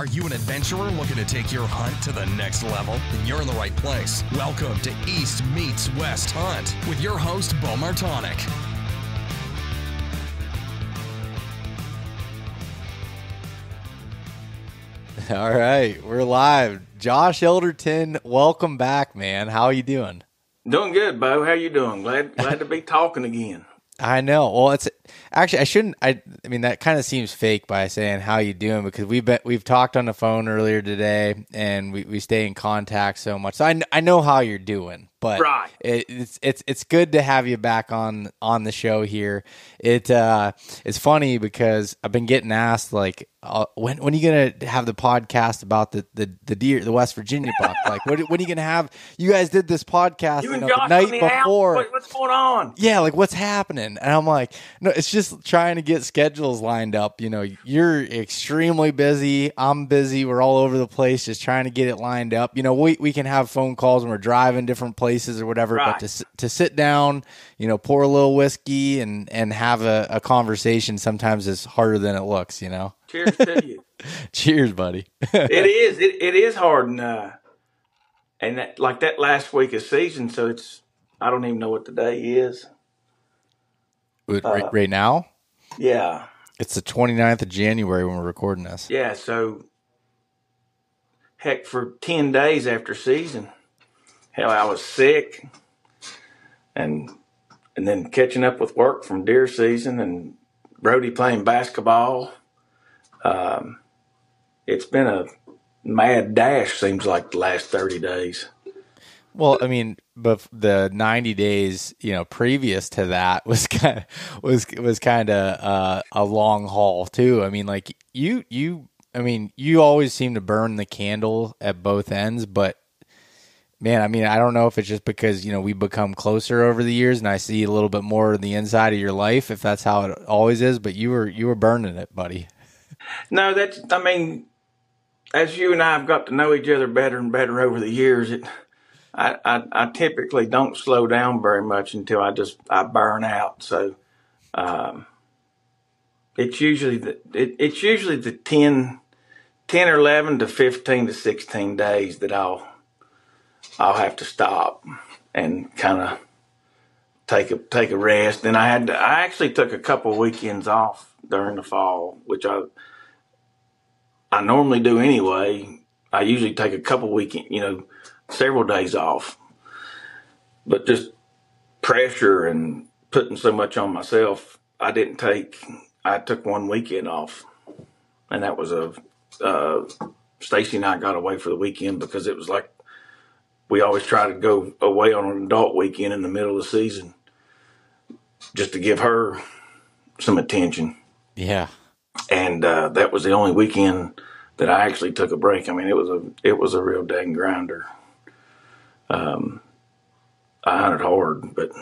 Are you an adventurer looking to take your hunt to the next level? Then you're in the right place. Welcome to East Meets West Hunt with your host, Bo Martonic. All right, we're live. Josh Elderton, welcome back, man. How are you doing? Doing good, Bo. How you doing? Glad to be talking again. I know. Well, it's actually I shouldn't. I mean that kind of seems fake by saying how you doing because we've talked on the phone earlier today and we stay in contact so much. So I know how you're doing, but right. It's good to have you back on the show here. It's funny because I've been getting asked like when are you gonna have the podcast about the deer, the West Virginia buck? Like when are you gonna have? You guys did this podcast the night before. What's going on? Yeah, like what's happening? And I'm like, no, it's just trying to get schedules lined up. You know, you're extremely busy. I'm busy. We're all over the place, just trying to get it lined up. You know, we can have phone calls when we're driving different places or whatever, right. But to sit down, you know, pour a little whiskey and have a conversation sometimes is harder than it looks, you know? Cheers to you. Cheers, buddy. It is hard. And that last week of season, so I don't even know what the day is. Right now? Yeah. It's the 29th of January when we're recording this. Yeah, so heck, for 10 days after season, hell, I was sick and then catching up with work from deer season and Brody playing basketball. It's been a mad dash, seems like the last 30 days. Well, I mean, but the 90 days, you know, previous to that was kind of a long haul too. I mean, like you always seem to burn the candle at both ends, but man, I mean, I don't know if it's just because, you know, we become closer over the years and I see a little bit more of the inside of your life, if that's how it always is, but you were burning it, buddy. No, as you and I have got to know each other better and better over the years, I typically don't slow down very much until I burn out. So, it's usually the 10 or 11 to 15 to 16 days that I'll have to stop and kind of take a rest. And I actually took a couple of weekends off during the fall, which I normally do anyway. I usually take a couple weekend, several days off, but just pressure and putting so much on myself, I took one weekend off, and that was Stacy and I got away for the weekend because it was like we always try to go away on an adult weekend in the middle of the season just to give her some attention. Yeah. And that was the only weekend that I actually took a break. I mean, it was a real dang grinder. I hunted hard, but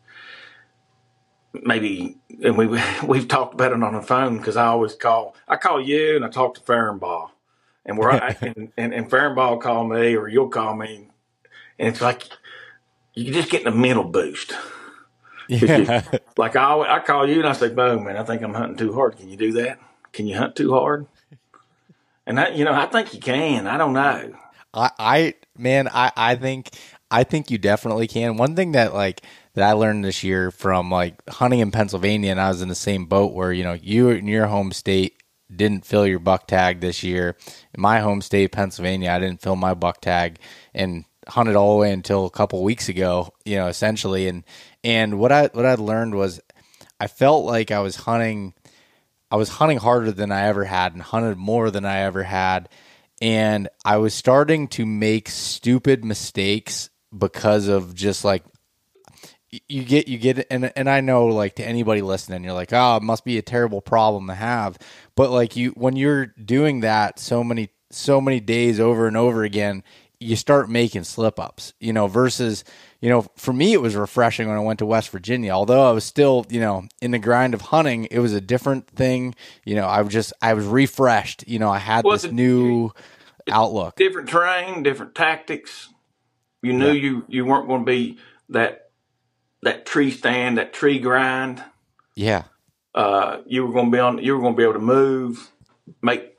maybe, and we've talked about it on the phone because I call you and I talk to Fehrenbaugh, and and Fehrenbaugh call me or you'll call me, and it's like you just getting a mental boost. Yeah. Like I call you and I say, "Bo, man, I think I'm hunting too hard. Can you do that? Can you hunt too hard?" And I think you can. I don't know. I think you definitely can. One thing that I learned this year from hunting in Pennsylvania, and I was in the same boat where, you in your home state didn't fill your buck tag this year. In my home state, Pennsylvania, I didn't fill my buck tag and hunted all the way until a couple weeks ago, essentially. And what I learned was I felt like I was hunting harder than I ever had and hunted more than I ever had. And I was starting to make stupid mistakes because of just you get and I know to anybody listening, you're like, oh, it must be a terrible problem to have. But when you're doing that so many days over and over again, you start making slip ups, versus, for me, it was refreshing when I went to West Virginia, although I was still, in the grind of hunting, it was a different thing. I was refreshed, I had this new outlook, different terrain, different tactics. You knew you weren't going to be that tree stand, that tree grind. Yeah. You were going to be able to move, make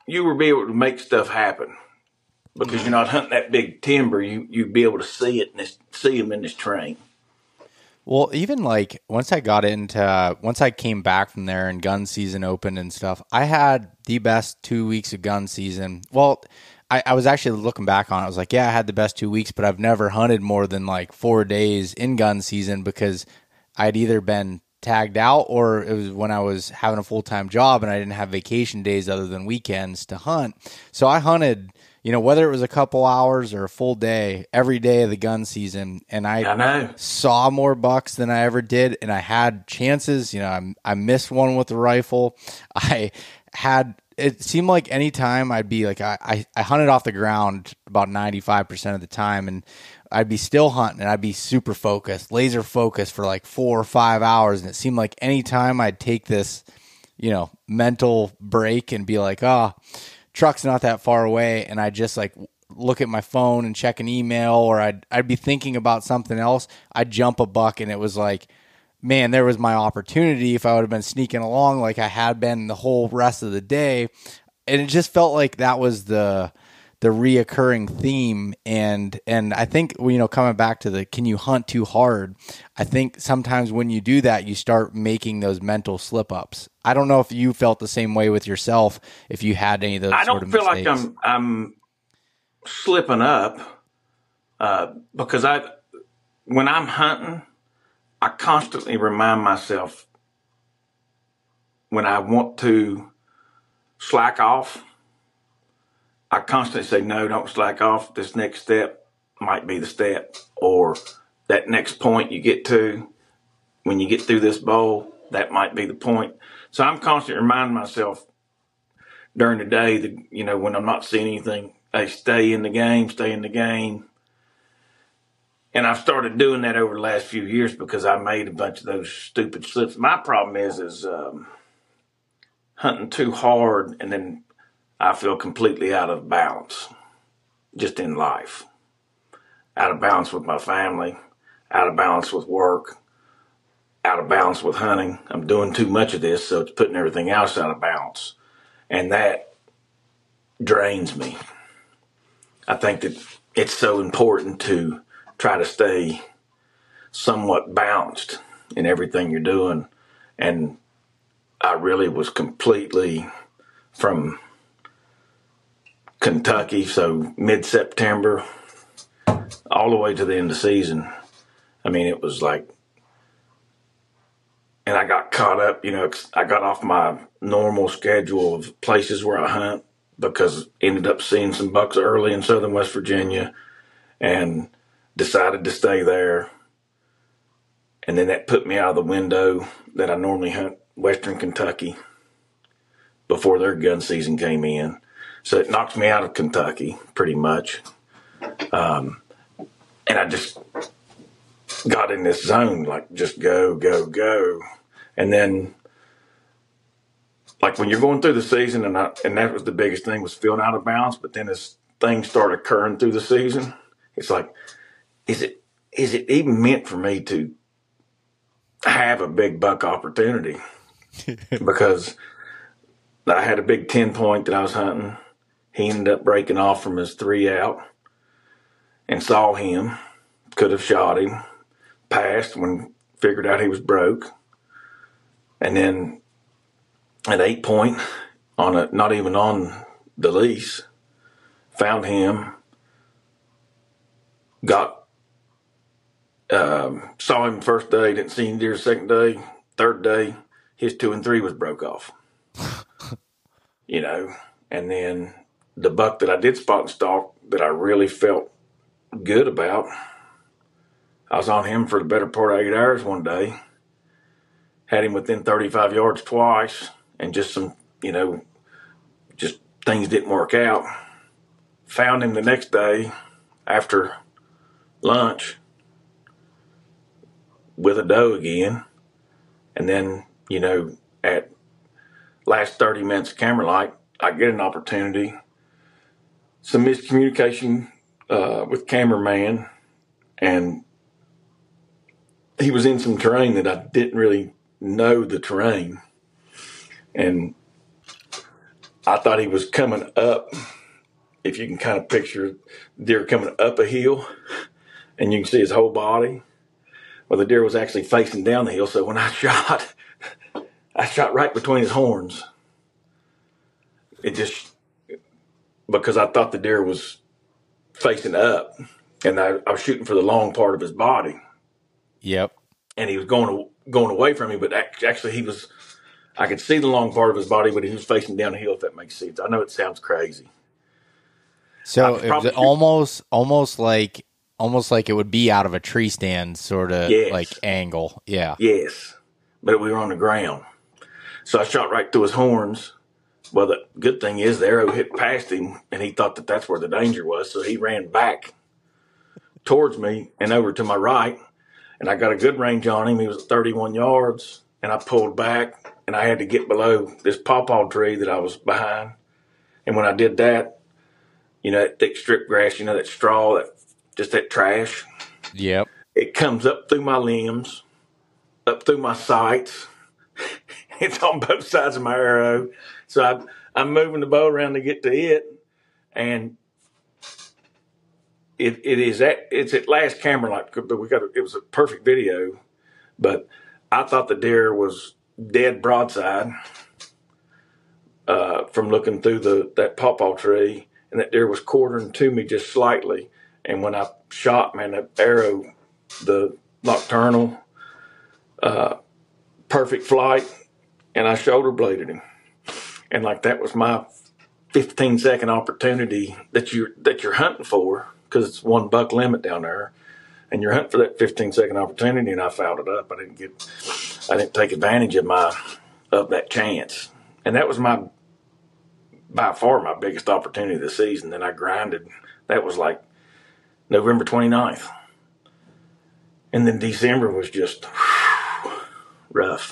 you would be able to make stuff happen because you're not hunting that big timber. You'd be able to see it and see them in this terrain. Well, even like once I came back from there and gun season opened and stuff, I had the best 2 weeks of gun season. Well, I was actually looking back on it. I was like, yeah, I had the best 2 weeks, but I've never hunted more than like 4 days in gun season because I'd either been tagged out or it was when I was having a full-time job and I didn't have vacation days other than weekends to hunt. So I hunted, whether it was a couple hours or a full day, every day of the gun season. And I saw more bucks than I ever did. And I had chances, I missed one with the rifle. It seemed like any time I'd be like, I hunted off the ground about 95% of the time, and I'd be still hunting and I'd be super focused, laser focused for like 4 or 5 hours. And it seemed like any time I'd take this, mental break and be like, truck's not that far away. And I just like look at my phone and check an email, or I'd be thinking about something else. I'd jump a buck and it was like, man, there was my opportunity if I would have been sneaking along like I had been the whole rest of the day. And it just felt like that was the reoccurring theme. And I think, coming back to can you hunt too hard? I think sometimes when you do that, you start making those mental slip ups. I don't know if you felt the same way with yourself, if you had any of those sort of mistakes. I don't feel like I'm slipping up because when I'm hunting, I constantly remind myself when I want to slack off, I constantly say, no, don't slack off. This next step might be the step, or that next point you get to when you get through this bowl, that might be the point. So I'm constantly reminding myself during the day that, when I'm not seeing anything, hey, stay in the game. And I've started doing that over the last few years because I made a bunch of those stupid slips. My problem is hunting too hard, and then I feel completely out of balance just in life. Out of balance with my family, out of balance with work, out of balance with hunting. I'm doing too much of this, so it's putting everything else out of balance. And that drains me. I think that it's so important to try to stay somewhat balanced in everything you're doing. And I really was completely from Kentucky, so mid-September, all the way to the end of the season. I mean, it was like, and I got caught up, I got off my normal schedule of places where I hunt because ended up seeing some bucks early in southern West Virginia and decided to stay there. And then that put me out of the window that I normally hunt western Kentucky before their gun season came in. So it knocked me out of Kentucky pretty much. And I just got in this zone, like just go, go, go. And then like when you're going through the season, and that was the biggest thing, was feeling out of balance. But then as things start occurring through the season, it's like, is it even meant for me to have a big buck opportunity? Because I had a big 10 point that I was hunting. He ended up breaking off from his 3 out and saw him, could have shot him, passed when figured out he was broke. And then at 8 point, not even on the lease, found him, saw him the first day, didn't see him deer the second day, third day, his 2 and 3 was broke off. And then the buck that I did spot and stalk that I really felt good about, I was on him for the better part of 8 hours one day, had him within 35 yards twice, and just some, just things didn't work out. Found him the next day after lunch with a doe again. And then, at last 30 minutes of camera light, I get an opportunity. Some miscommunication with cameraman, and he was in some terrain that I didn't really know the terrain. And I thought he was coming up. If you can kind of picture deer coming up a hill and you can see his whole body. Well, the deer was actually facing down the hill. So when I shot right between his horns. It just, because I thought the deer was facing up, and I was shooting for the long part of his body. Yep. And he was going away from me, but actually I could see the long part of his body, but he was facing down the hill, if that makes sense. I know it sounds crazy. So it was almost like it would be out of a tree stand sort of like angle. Yeah. Yes. But we were on the ground. So I shot right through his horns. Well, the good thing is the arrow hit past him, and he thought that that's where the danger was. So he ran back towards me and over to my right, and I got a good range on him. He was at 31 yards, and I pulled back, and I had to get below this pawpaw tree that I was behind. And when I did that, that thick strip grass, that straw, just that trash. Yep. It comes up through my limbs, up through my sights. It's on both sides of my arrow. So I'm moving the bow around to get to it, and it's at last camera light, but it was a perfect video, but I thought the deer was dead broadside from looking through that pawpaw tree, and that deer was quartering to me just slightly. And when I shot, man, that arrow, the nocturnal, perfect flight, and I shoulder bladed him. And like that was my 15-second opportunity that you're hunting for, because it's one buck limit down there, and you're hunting for that 15-second opportunity. And I fouled it up. I didn't take advantage of that chance, and that was by far my biggest opportunity of the season. Then I grinded. That was like November 29th, and then December was just rough.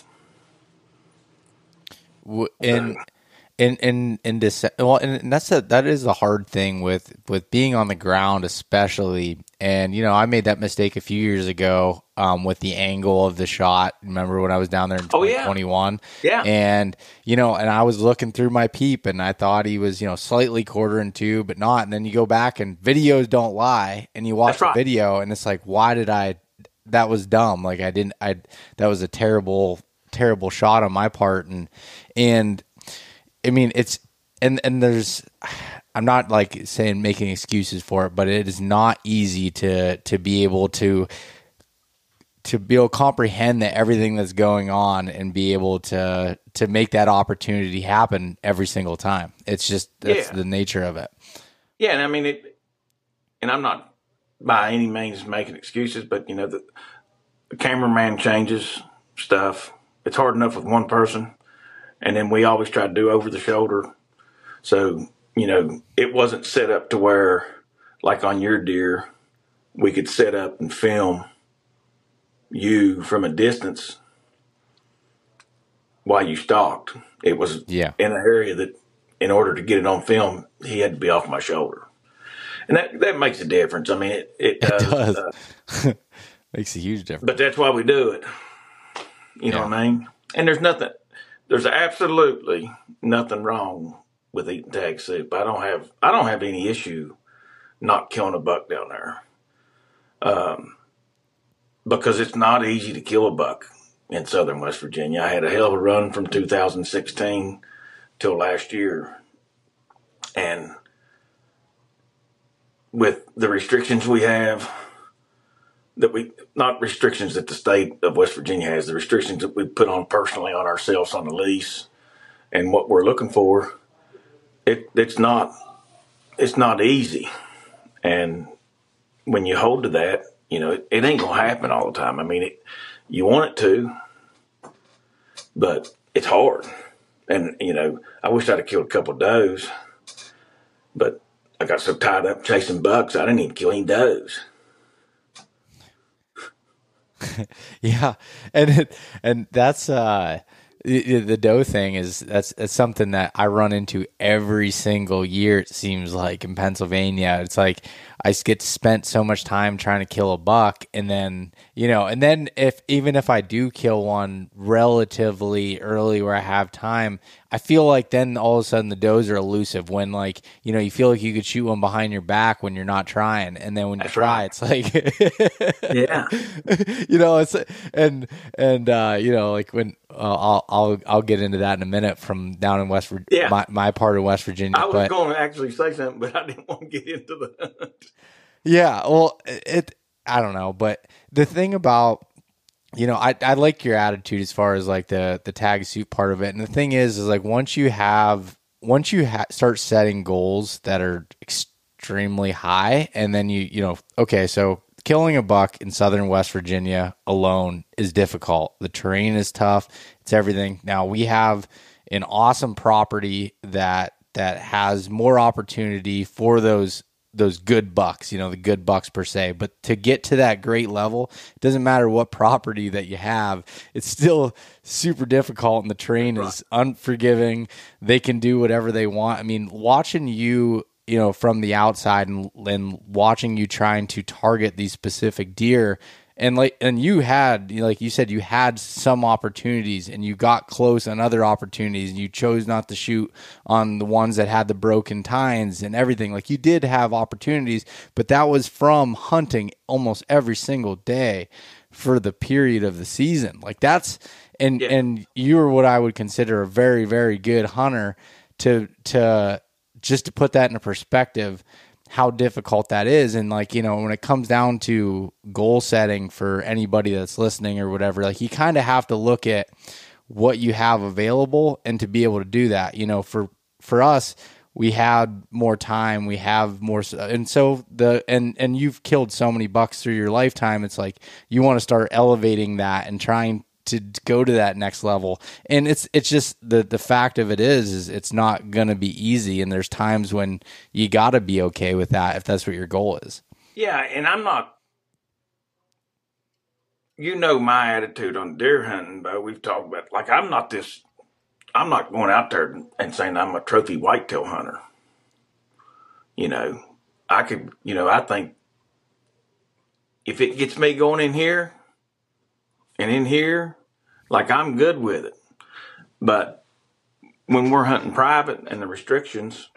In this, well, and that is the hard thing with being on the ground, especially. And I made that mistake a few years ago with the angle of the shot. Remember when I was down there in 2021? Yeah. And and I was looking through my peep, and I thought he was slightly quartering to, but not. And then you go back, and videos don't lie, and you watch the video, and it's like, why did I? That was dumb. Like that was a terrible shot on my part, and. I mean, it's and there's, I'm not like saying making excuses for it, but it is not easy to be able to comprehend that everything that's going on and be able to make that opportunity happen every single time. It's just that's the nature of it. Yeah, and I mean and I'm not by any means making excuses, but the cameraman changes stuff. It's hard enough with one person. And then we always try to do over the shoulder. So, it wasn't set up to where, like on your deer, we could set up and film you from a distance while you stalked. It was in an area that, in order to get it on film, he had to be off my shoulder. And that makes a difference. I mean, it does. Makes a huge difference. But that's why we do it. You know what I mean? And there's absolutely nothing wrong with eating tag soup. I don't have any issue not killing a buck down there, because it's not easy to kill a buck in southern West Virginia. I had a hell of a run from 2016 till last year, and with the restrictions we have, not restrictions that the state of West Virginia has, the restrictions that we put on personally on ourselves on the lease and what we're looking for, it's not easy. And when you hold to that, it ain't going to happen all the time. I mean, you want it to, but it's hard. And, I wish I'd have killed a couple of does, but I got so tied up chasing bucks, I didn't even kill any does. Yeah, and that's the doe thing is that's something that I run into every single year. It seems like in Pennsylvania, it's like I get spent so much time trying to kill a buck, and then even if I do kill one relatively early where I have time, I feel like then all of a sudden the does are elusive when, like, you know, you feel like you could shoot one behind your back when you're not trying, and then when you That's try, right. it's like, Yeah. you know, it's and you know, like when I'll get into that in a minute from down in Yeah. my part of West Virginia, I was but going to actually say something, but I didn't want to get into the. yeah, well, I don't know, but the thing about, you know, I like your attitude as far as like the tag suit part of it. And the thing is like once you start setting goals that are extremely high, and then you know, okay, so killing a buck in southern West Virginia alone is difficult. The terrain is tough. It's everything. Now we have an awesome property that has more opportunity for those good bucks, you know, the good bucks per se. But to get to that great level, it doesn't matter what property that you have, it's still super difficult, and the terrain is unforgiving. They can do whatever they want. I mean, watching you, you know, from the outside and watching you trying to target these specific deer, and you had, like you said, you had some opportunities and you got close on other opportunities, and you chose not to shoot on the ones that had the broken tines and everything. Like, you did have opportunities, but that was from hunting almost every single day for the period of the season. Like, that's, and you were what I would consider a very, very good hunter. To just to put that into perspective, how difficult that is. And like, you know, when it comes down to goal setting for anybody that's listening or whatever, like, you kind of have to look at what you have available and to be able to do that. You know, for us, we had more time, we have more, and so and you've killed so many bucks through your lifetime. It's like you want to start elevating that and trying to go to that next level. And it's just the fact of it is it's not going to be easy. And there's times when you got to be okay with that if that's what your goal is. Yeah. And I'm not, you know, my attitude on deer hunting, but we've talked about, like, I'm not going out there and saying I'm a trophy whitetail hunter. You know, I think if it gets me going in here and in here, like, I'm good with it. But when we're hunting private and the restrictions,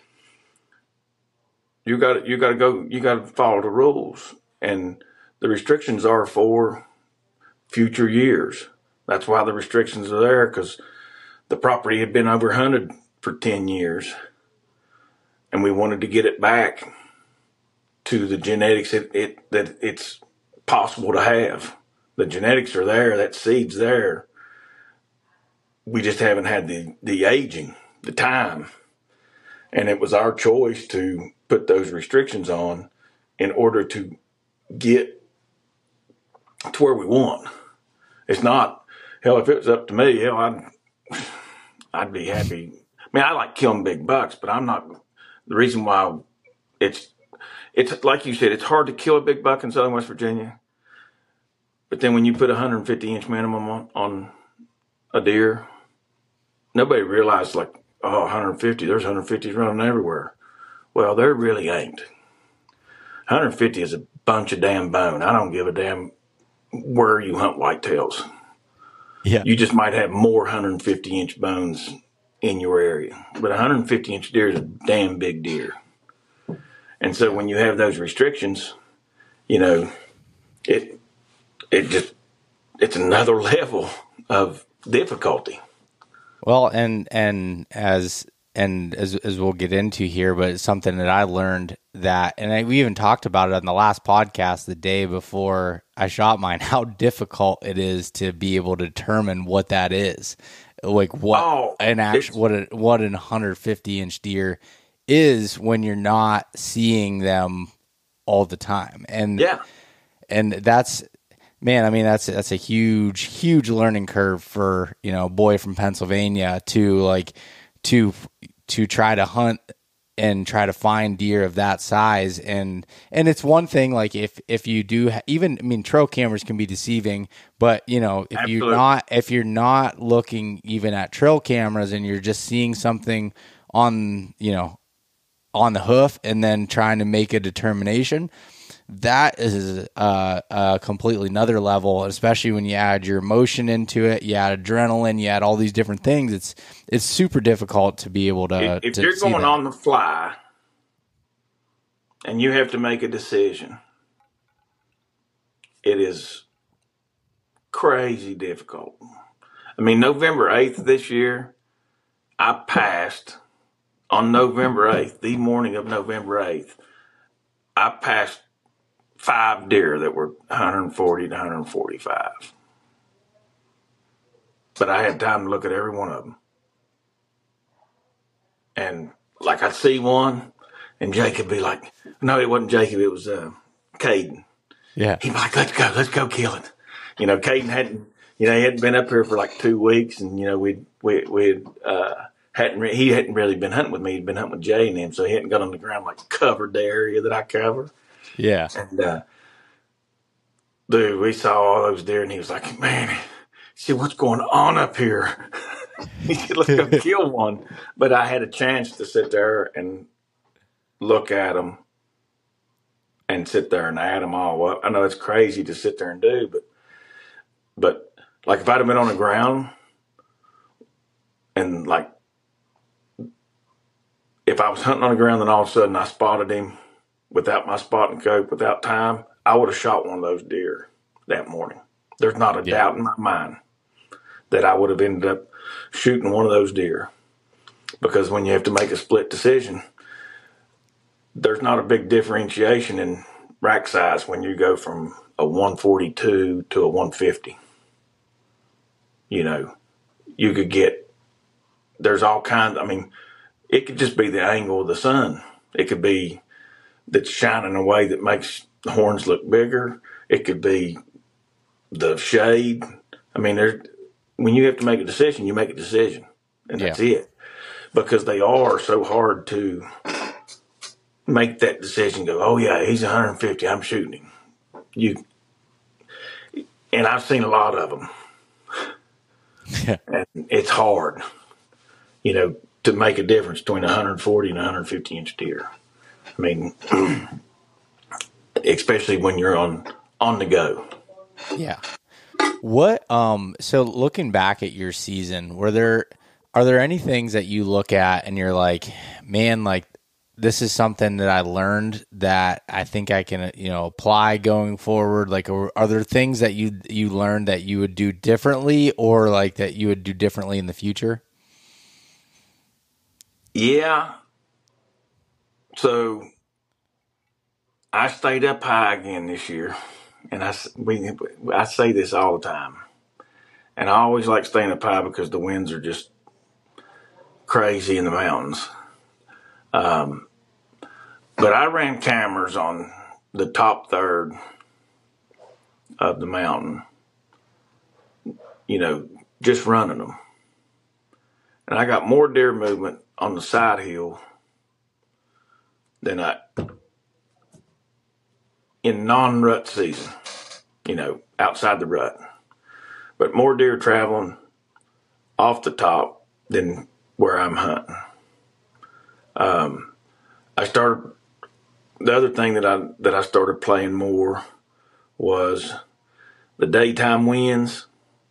you got to follow the rules. And the restrictions are for future years. That's why the restrictions are there, because the property had been overhunted for 10 years. And we wanted to get it back to the genetics that it's possible to have. The genetics are there, that seed's there. We just haven't had the aging, the time. And it was our choice to put those restrictions on in order to get to where we want. It's not, hell, if it was up to me, hell, I'd be happy. I mean, I like killing big bucks, but I'm not, the reason why it's like you said, it's hard to kill a big buck in southern West Virginia. But then when you put 150-inch minimum on a deer, nobody realized, like, oh, 150, there's 150s running everywhere. Well, there really ain't. 150 is a bunch of damn bone. I don't give a damn where you hunt whitetails. Yeah. You just might have more 150-inch bones in your area. But 150-inch deer is a damn big deer. And so when you have those restrictions, you know, it's another level of difficulty. Well, and as we'll get into here, but it's something that I learned that, and we even talked about it on the last podcast the day before I shot mine, how difficult it is to be able to determine what that is, like what an 150-inch deer is when you're not seeing them all the time. And yeah. And that's, man, I mean, that's a huge learning curve for, you know, a boy from Pennsylvania to try to hunt and try to find deer of that size. And it's one thing, like, if you do even, I mean, trail cameras can be deceiving, but, you know, if you're not looking even at trail cameras and you're just seeing something on, you know, on the hoof and then trying to make a determination, that is a completely another level, especially when you add your emotion into it, you add adrenaline, you add all these different things. It's super difficult to be able to. If you're going on the fly and you have to make a decision, it is crazy difficult. I mean, November 8th this year, I passed on November 8th, the morning of November 8th, I passed 5 deer that were 140 to 145. But I had time to look at every one of them. And like I'd see one, and Jake would be like, no, it wasn't Jacob, it was Caden. Yeah. He'd be like, let's go kill it. You know, Caden he hadn't been up here for like 2 weeks, and you know, he hadn't really been hunting with me. He'd been hunting with Jay and him, so he hadn't got on the ground like covered the area that I cover. Yeah. And dude, we saw all those deer, and he was like, man, he said, what's going on up here? He said, let's go kill one. But I had a chance to sit there and look at them and sit there and add them all up. I know it's crazy to sit there and do, but like if I'd have been on the ground and like if I was hunting on the ground and all of a sudden I spotted him without my spotting coat, without time, I would have shot one of those deer that morning. There's not a doubt in my mind that I would have ended up shooting one of those deer, because when you have to make a split decision, there's not a big differentiation in rack size when you go from a 142 to a 150. You know, you could get, there's all kinds, I mean, it could just be the angle of the sun. It could be that's shining a way that makes the horns look bigger. It could be the shade. I mean, when you have to make a decision, you make a decision, and that's it. Because they are so hard to make that decision go, oh, yeah, he's 150, I'm shooting him. And I've seen a lot of them. Yeah. And it's hard, you know, to make a difference between 140 and 150 inch deer. I mean, especially when you're on the go. Yeah. What so looking back at your season, are there any things that you look at and you're like, man, like this is something that I learned that I think I can, you know, apply going forward? Like, are there things that you learned that you would do differently, or like that you would do differently in the future? Yeah. So I stayed up high again this year, and I say this all the time, and I always like staying up high because the winds are just crazy in the mountains. But I ran cameras on the top third of the mountain, you know, just running them. And I got more deer movement on the side hill than in non-rut season, you know, outside the rut. But more deer traveling off the top than where I'm hunting. The other thing that I started playing more was the daytime winds,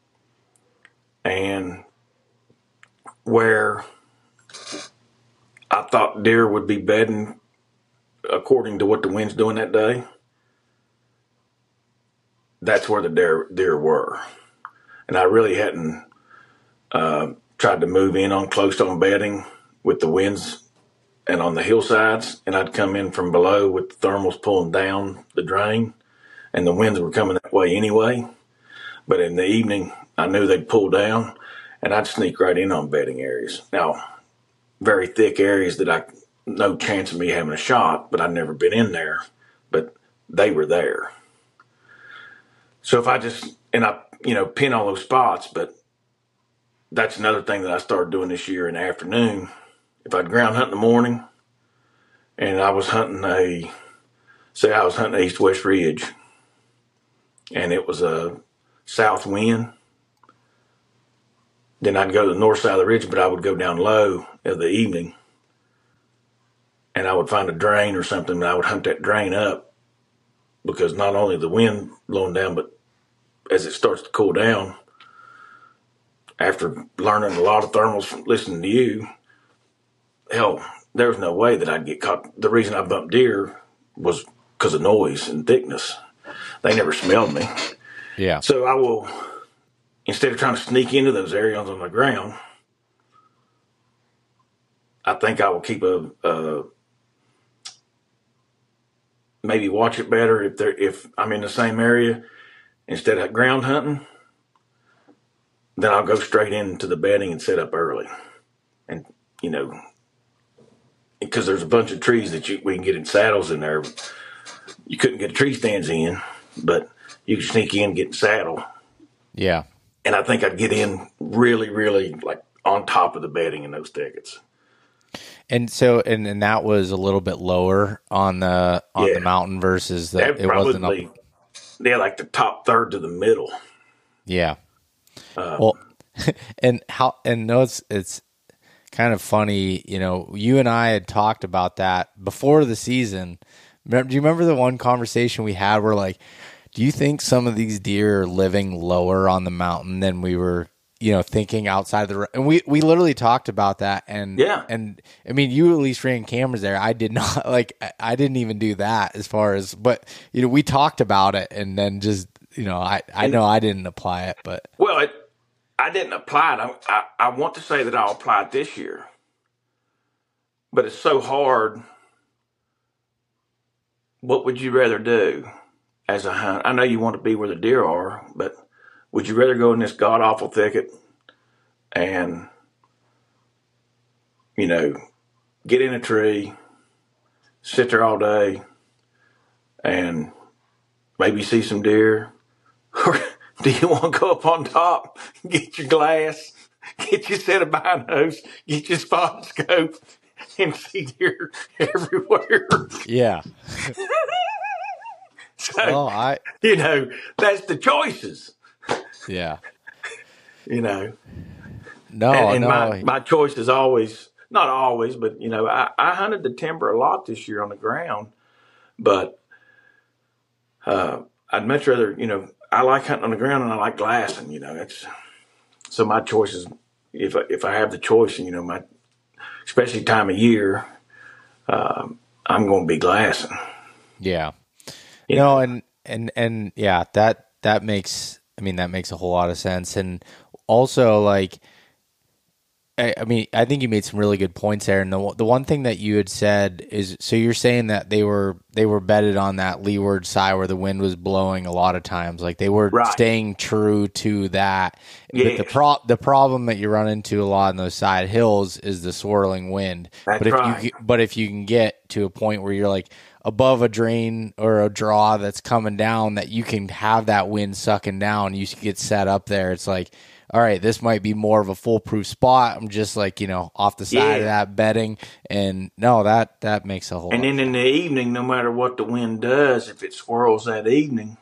and where I thought deer would be bedding according to what the wind's doing that day. That's where the deer were. And I really hadn't tried to move in on close on bedding with the winds and on the hillsides, and I'd come in from below with the thermals pulling down the drain, and the winds were coming that way anyway. But in the evening, I knew they'd pull down, and I'd sneak right in on bedding areas. Now, very thick areas that I no chance of me having a shot, but I'd never been in there, but they were there. So if I pin all those spots, but that's another thing that I started doing this year in the afternoon. If I'd ground hunt in the morning and I was hunting East-West Ridge and it was a south wind, then I'd go to the north side of the ridge, but I would go down low in the evening and I would find a drain or something, and I would hunt that drain up, because not only the wind blowing down, but as it starts to cool down, after learning a lot of thermals from listening to you, hell, there was no way that I'd get caught. The reason I bumped deer was because of noise and thickness. They never smelled me. Yeah. So I will, instead of trying to sneak into those areas on the ground, I think I will keep maybe watch it better if I'm in the same area. Instead of ground hunting, then I'll go straight into the bedding and set up early. And, because there's a bunch of trees that we can get in saddles in there. You couldn't get tree stands in, but you could sneak in, get in saddle. Yeah. And I think I'd get in really, really like on top of the bedding in those thickets. And so, and that was a little bit lower on the mountain versus that it wasn't up. Yeah, like the top third to the middle. Yeah. Well, and no, it's kind of funny, you and I had talked about that before the season. Do you remember the one conversation we had where, like, do you think some of these deer are living lower on the mountain than we were, thinking outside the, and we literally talked about that. And, and I mean, you at least ran cameras there. I did not, I didn't even do that as far as, but, we talked about it, and then just, I know I didn't apply it, but. Well, I didn't apply it. I want to say that I'll apply it this year, but it's so hard. What would you rather do as a hunt? I know you want to be where the deer are, but would you rather go in this god-awful thicket and, get in a tree, sit there all day, and maybe see some deer? Or do you want to go up on top, get your glass, get your set of binos, get your spot scope, and see deer everywhere? Yeah. So, that's the choices. Yeah. No, no. My choice is always, not always, but, I hunted the timber a lot this year on the ground, but I'd much rather, I like hunting on the ground and I like glassing, so my choice is, if I have the choice, especially time of year, I'm going to be glassing. Yeah. And yeah, that makes a whole lot of sense. And also, I think you made some really good points there. And the one thing that you had said is, so you're saying that they were bedded on that leeward side where the wind was blowing a lot of times, like they were staying true to that. Yes. But the problem that you run into a lot in those side hills is the swirling wind. But if you can get to a point where you're like above a drain or a draw that's coming down, that you can have that wind sucking down, you get set up there. It's like, all right, this might be more of a foolproof spot. I'm just off the side of that bedding. And no, that makes a whole. And then in the evening, no matter what the wind does, if it swirls that evening,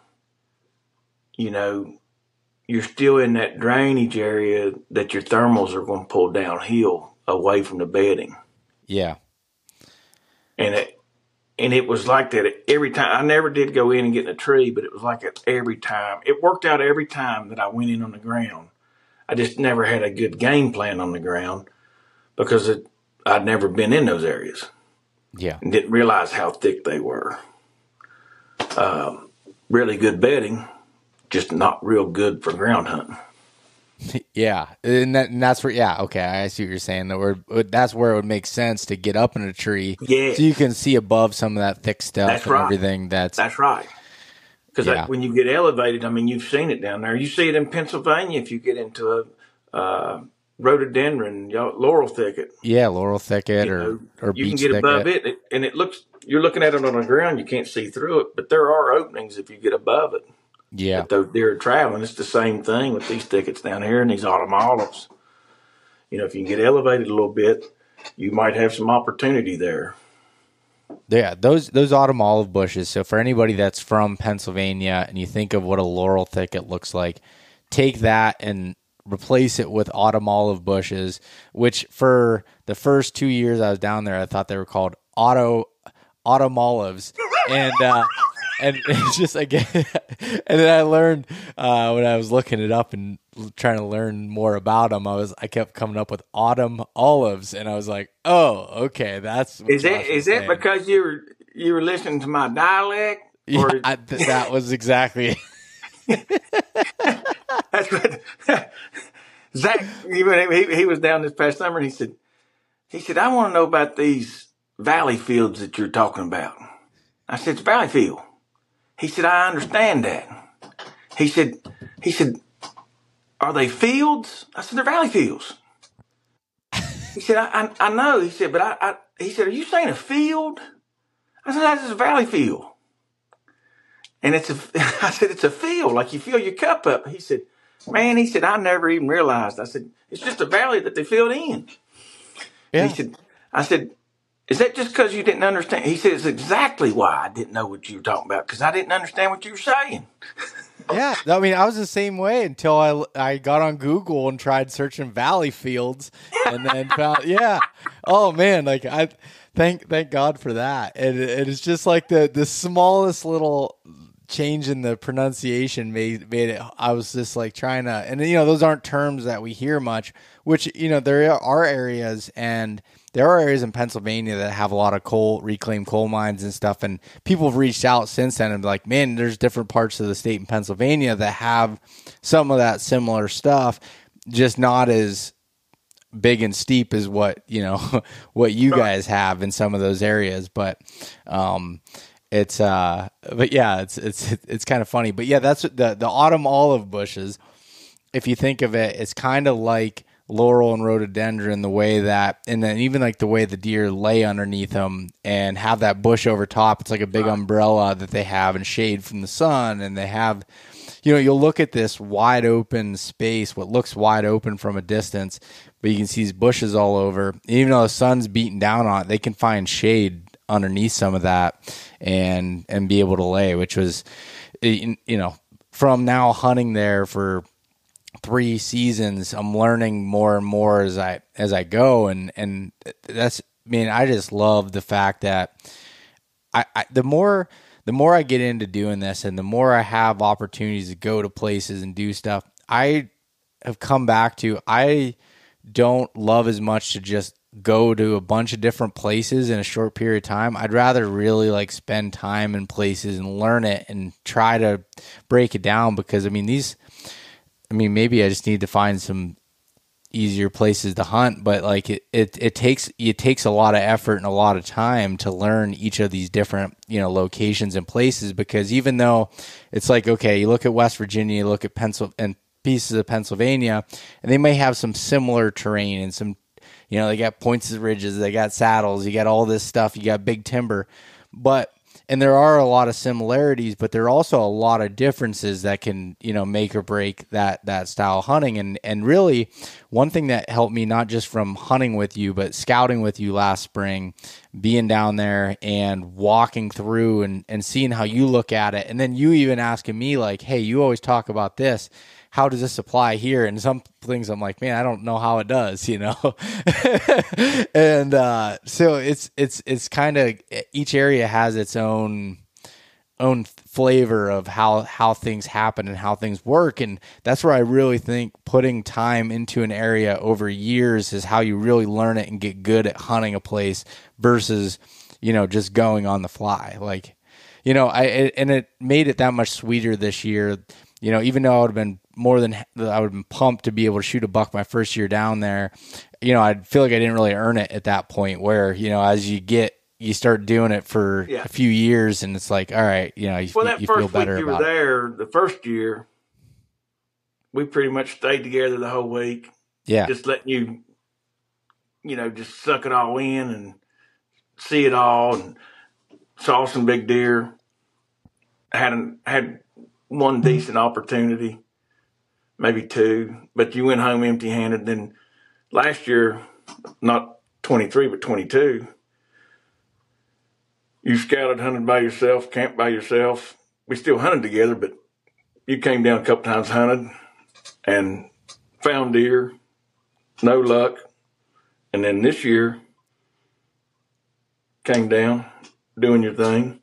you're still in that drainage area that your thermals are going to pull downhill away from the bedding. Yeah. And it was like that every time. I never did go in and get in a tree, but it was like it every time. It worked out every time that I went in on the ground. I just never had a good game plan on the ground because I'd never been in those areas. Yeah. And didn't realize how thick they were. Really good bedding, just not real good for ground hunting. Yeah. And that's where, okay, I see what you're saying. That's where it would make sense to get up in a tree. Yeah. So you can see above some of that thick stuff everything. That's right. Because when you get elevated, you've seen it down there. You see it in Pennsylvania if you get into a rhododendron, laurel thicket. Yeah, laurel thicket or you beech can get thicket. above it, and you're looking at it on the ground. You can't see through it, but there are openings if you get above it. Yeah. But those deer are traveling. It's the same thing with these thickets down here and these autumn olives. If you can get elevated a little bit, you might have some opportunity there. Yeah, those autumn olive bushes. So for anybody that's from Pennsylvania and you think of what a laurel thicket looks like, take that and replace it with autumn olive bushes, which for the first 2 years I was down there, I thought they were called autumn olives, and it's just again, and then I learned when I was looking it up and trying to learn more about them, I kept coming up with autumn olives, and I was like, oh, okay, that's what is it because you were listening to my dialect? Or that was exactly. That's what Zach. He was down this past summer, and he said, I want to know about these valley fields that you're talking about. I said, it's valley field. He said, I understand that. He said, are they fields? I said, they're valley fields. He said, I know. He said, but he said, are you saying a field? I said, that's a valley field. And I said, it's a field, like you fill your cup up. He said, man, I never even realized. I said, it's just a valley that they filled in. Yeah. I said, is that just because you didn't understand? He said, it's exactly why I didn't know what you were talking about, because I didn't understand what you were saying. Yeah, I mean, I was the same way until I got on Google and tried searching valley fields, and then found, yeah. Oh man, like I thank God for that. And it's just like the smallest little change in the pronunciation made it. I was just like trying to, and those aren't terms that we hear much, which there are areas, and there are areas in Pennsylvania that have a lot of reclaimed coal mines and stuff, and people have reached out since then and be like, man, there's different parts of the state in Pennsylvania that have some of that similar stuff, just not as big and steep as what what you guys have in some of those areas. But it's kind of funny. But yeah, that's the autumn olive bushes. If you think of it, it's kind of like laurel and rhododendron, the way that, and then even like the way the deer lay underneath them and have that bush over top. It's like a big umbrella that they have and shade from the sun. And they have, you'll look at this wide open space, what looks wide open from a distance, but you can see these bushes all over. Even though the sun's beating down on it, they can find shade underneath some of that and be able to lay, which was, from now hunting there for 3 seasons, I'm learning more and more as I go, and that's, I just love the fact that the more I get into doing this, and the more I have opportunities to go to places and do stuff, I have come back to, I don't love as much to just go to a bunch of different places in a short period of time. I'd rather really like spend time in places and learn it and try to break it down, because maybe I just need to find some easier places to hunt, but like it takes a lot of effort and a lot of time to learn each of these different, locations and places, because even though it's like, okay, you look at West Virginia, you look at and pieces of Pennsylvania, and they may have some similar terrain and some, they got points of ridges, they got saddles, you got all this stuff, you got big timber, and there are a lot of similarities, but there are also a lot of differences that can, make or break that style of hunting. And really, one thing that helped me, not just from hunting with you, but scouting with you last spring, being down there and walking through and seeing how you look at it. And then you even asking me like, hey, you always talk about this. How does this apply here? And some things I'm like, man, I don't know how it does, and so it's kind of, each area has its own flavor of how things happen and how things work, and that's where I really think putting time into an area over years is how you really learn it and get good at hunting a place versus just going on the fly. Like, and it made it that much sweeter this year. Even though I would have been pumped to be able to shoot a buck my first year down there, I feel like I didn't really earn it at that point where, as you start doing it for a few years and it's like, all right, you feel better about it. There, the first year, we pretty much stayed together the whole week. Yeah. Just letting you, just suck it all in and see it all, and saw some big deer. Had one decent opportunity, maybe 2, but you went home empty-handed. Then last year, not 23, but 22, you scouted, hunted by yourself, camped by yourself. We still hunted together, but you came down a couple times, hunted, and found deer, no luck. And then this year, came down doing your thing,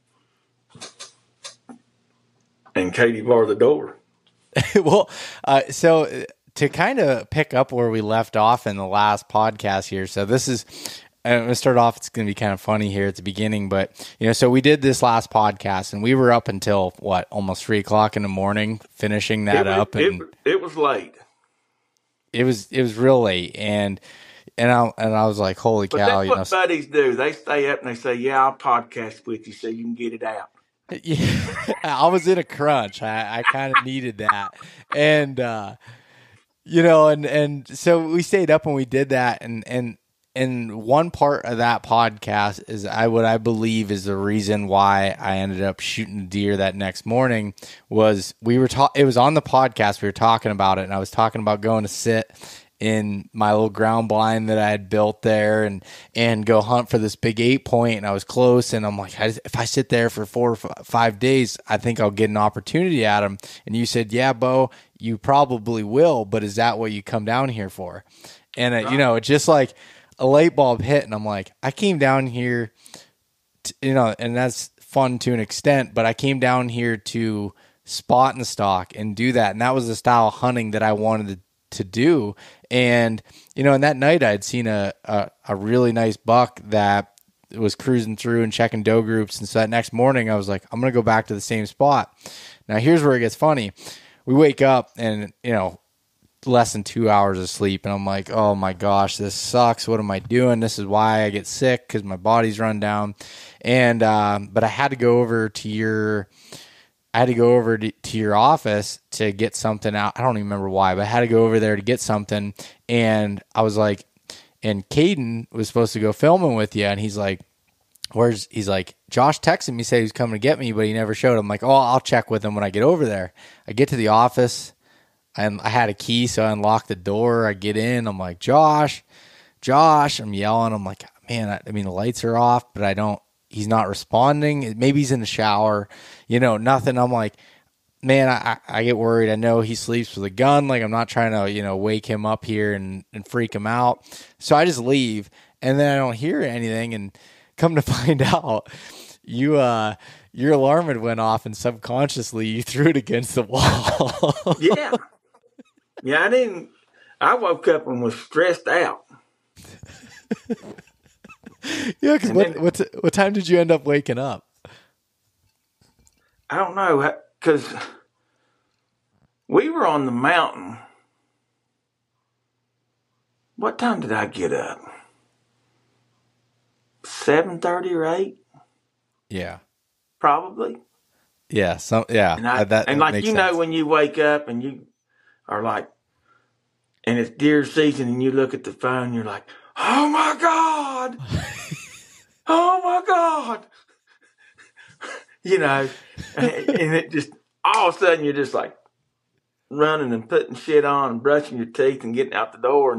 and Katie barred the door. Well, so to kind of pick up where we left off in the last podcast here. So this is, I'm going to start off. It's going to be kind of funny here at the beginning, but so we did this last podcast and we were up until almost 3:00 in the morning, finishing that up. And it was late. It was real late. And I was like, holy cow. But that's what buddies do. They stay up and they say, yeah, I'll podcast with you so you can get it out. Yeah, I was in a crunch. I kind of needed that. And, and so we stayed up and we did that. And one part of that podcast is what I believe is the reason why I ended up shooting deer that next morning was it was on the podcast. We were talking about it, and I was talking about going to sit in my little ground blind that I had built there and go hunt for this big 8-point. And I was close, and I'm like, if I sit there for 4 or 5 days, I think I'll get an opportunity at them. And you said, yeah, Bo, you probably will, but is that what you come down here for? And it's just like a light bulb hit, and I'm like, I came down here and that's fun to an extent, but I came down here to spot and stalk and do that. And that was the style of hunting that I wanted to do. And, and that night I'd seen a really nice buck that was cruising through and checking doe groups. And so that next morning I was like, I'm going to go back to the same spot. Now here's where it gets funny. We wake up and, less than 2 hours of sleep. And I'm like, oh my gosh, this sucks. What am I doing? This is why I get sick, because my body's run down. And, but I had to go over to your office to get something out. I don't even remember why, but I had to go over there to get something. And I was like, and Caden was supposed to go filming with you. And he's like, he's like, Josh texted me, said he was coming to get me, but he never showed. I'm like, oh, I'll check with him when I get over there. I get to the office and I had a key, so I unlocked the door. I get in. I'm like, Josh, I'm yelling. I'm like, man, the lights are off, but he's not responding. Maybe he's in the shower, nothing. I'm like, man, I get worried. I know he sleeps with a gun. Like, I'm not trying to, wake him up here and freak him out. So I just leave, and then I don't hear anything. And come to find out, your alarm had went off, and subconsciously you threw it against the wall. Yeah. Yeah, I woke up and was stressed out. Yeah, because what time did you end up waking up? I don't know, because we were on the mountain. What time did I get up? 7:30 or 8? Yeah. Probably. Yeah. And like, when you wake up and you are like, and it's deer season and you look at the phone, you're like, oh my God. Oh my God. And it just, all of a sudden you're just like running and putting shit on and brushing your teeth and getting out the door.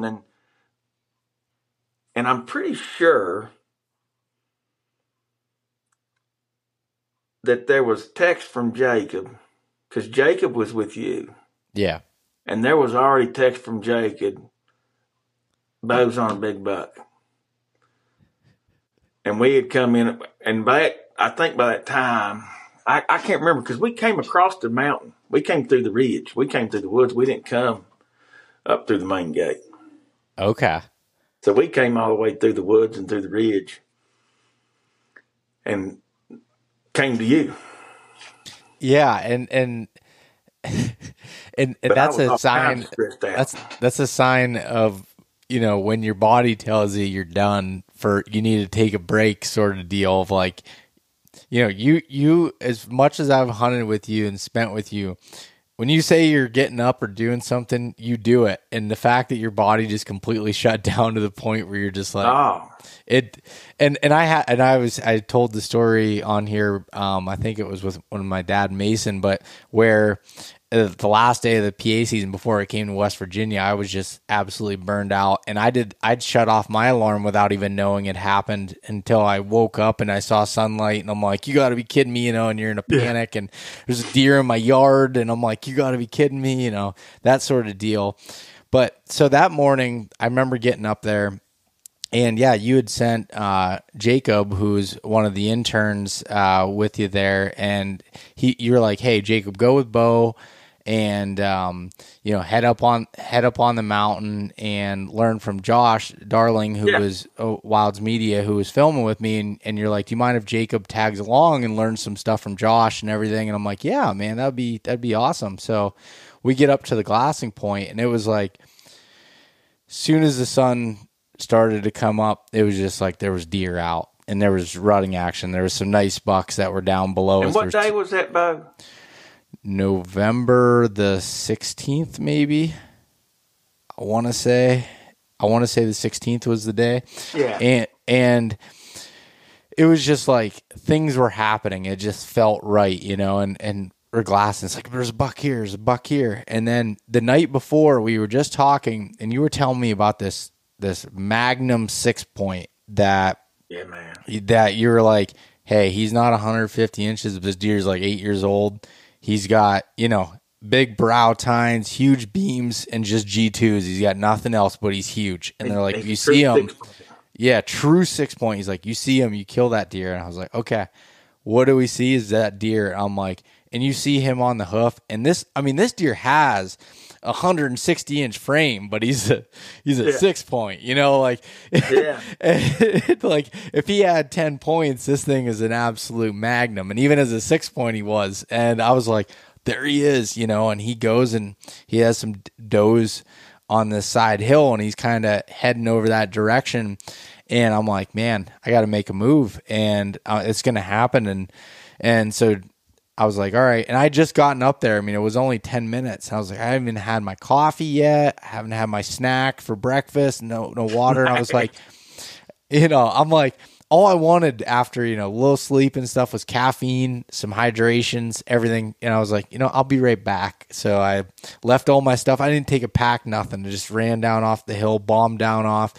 And I'm pretty sure that there was text from Jacob, because Jacob was with you. Yeah. And there was already text from Jacob, Bo's on a big buck. And we had come in, and I think by that time, I can't remember, because we came across the mountain. We came through the ridge. We came through the woods. We didn't come up through the main gate. Okay. So we came all the way through the woods and through the ridge and came to you. Yeah, and that's a sign. That's a sign of, when your body tells you you're done, you need to take a break, sort of deal of like, you as much as I've hunted with you and spent with you, when you say you're getting up or doing something, you do it. And the fact that your body just completely shut down to the point where you're just like, I told the story on here. I think it was with one of my dad, Mason, but where the last day of the PA season before I came to West Virginia, I was just absolutely burned out. And I'd shut off my alarm without even knowing it happened until I woke up and I saw sunlight, and I'm like, you gotta be kidding me, and you're in a panic, and there's a deer in my yard, and I'm like, you gotta be kidding me, that sort of deal. But so that morning I remember getting up there, And yeah, you had sent Jacob, who's one of the interns, with you there, and you were like, "Hey, Jacob, go with Bo, and head up on the mountain and learn from Josh Darling, who was Wilds Media, who was filming with me." And you're like, "Do you mind if Jacob tags along and learns some stuff from Josh and everything?" And I'm like, "Yeah, man, that'd be awesome." So we get up to the glassing point, and it was like, soon as the sun started to come up, it was just like there was deer out and there was rutting action. There was some nice bucks that were down below. And what day was that, Bo? November the 16th, maybe. I want to say the 16th was the day. Yeah. And it was just like things were happening. It just felt right, and we're glassing. It's like, there's a buck here, there's a buck here. And then the night before, we were just talking, and you were telling me about this Magnum 6-point that you were like, "Hey, he's not 150 inches. This deer's like 8 years old. He's got, big brow tines, huge beams, and just G2s. He's got nothing else, but he's huge." And they're like, "You see him." Yeah, true 6-point. He's like, "You see him, you kill that deer." And I was like, "Okay, what do we see is that deer." I'm like, and you see him on the hoof. And this deer has 160-inch frame, but he's a 6-point, like, like if he had 10 points, this thing is an absolute magnum. And even as a 6-point, he was. And I was like, there he is, and he goes and he has some does on this side hill, and he's kind of heading over that direction. And I'm like, man, I got to make a move, and it's going to happen. And so I was like, all right. And I had just gotten up there. It was only 10 minutes. I was like, I haven't even had my coffee yet. I haven't had my snack for breakfast. No water. And I was like, I'm like, all I wanted after, a little sleep and stuff was caffeine, some hydrations, everything. And I was like, I'll be right back. So I left all my stuff. I didn't take a pack, nothing. I just ran down off the hill, bombed down off.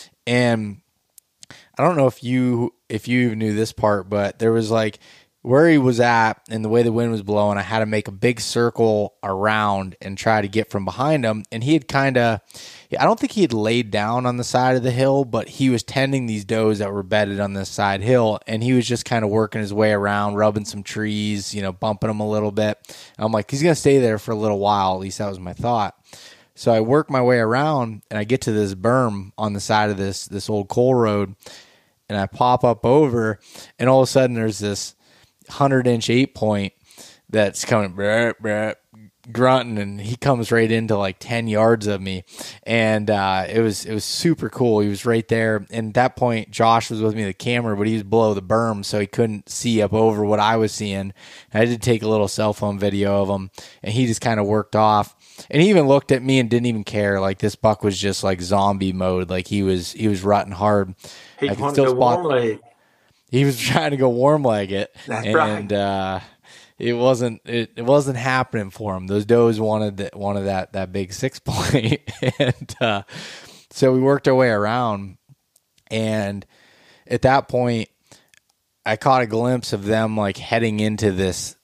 And I don't know if you even knew this part, but there was like, where he was at and the way the wind was blowing, I had to make a big circle around and try to get from behind him. And he had I don't think he had laid down on the side of the hill, but he was tending these does that were bedded on this side hill. And he was just kind of working his way around, rubbing some trees, bumping them a little bit. And I'm like, he's going to stay there for a little while. At least that was my thought. So I work my way around and I get to this berm on the side of this old coal road, and I pop up over, and all of a sudden there's this 100-inch 8-point that's coming grunting, and he comes right into like 10 yards of me. And it was super cool. He was right there, and at that point Josh was with me, the camera, but he was below the berm, so he couldn't see up over what I was seeing. And I did take a little cell phone video of him, and he just kind of worked off, and he even looked at me and didn't even care. Like, this buck was just like zombie mode. Like, he was rutting hard. He wanted to warm leg. He was trying to go warm leg it. That's and right. It wasn't happening for him. Those does wanted that big 6-point. And so we worked our way around, and at that point I caught a glimpse of them like heading into this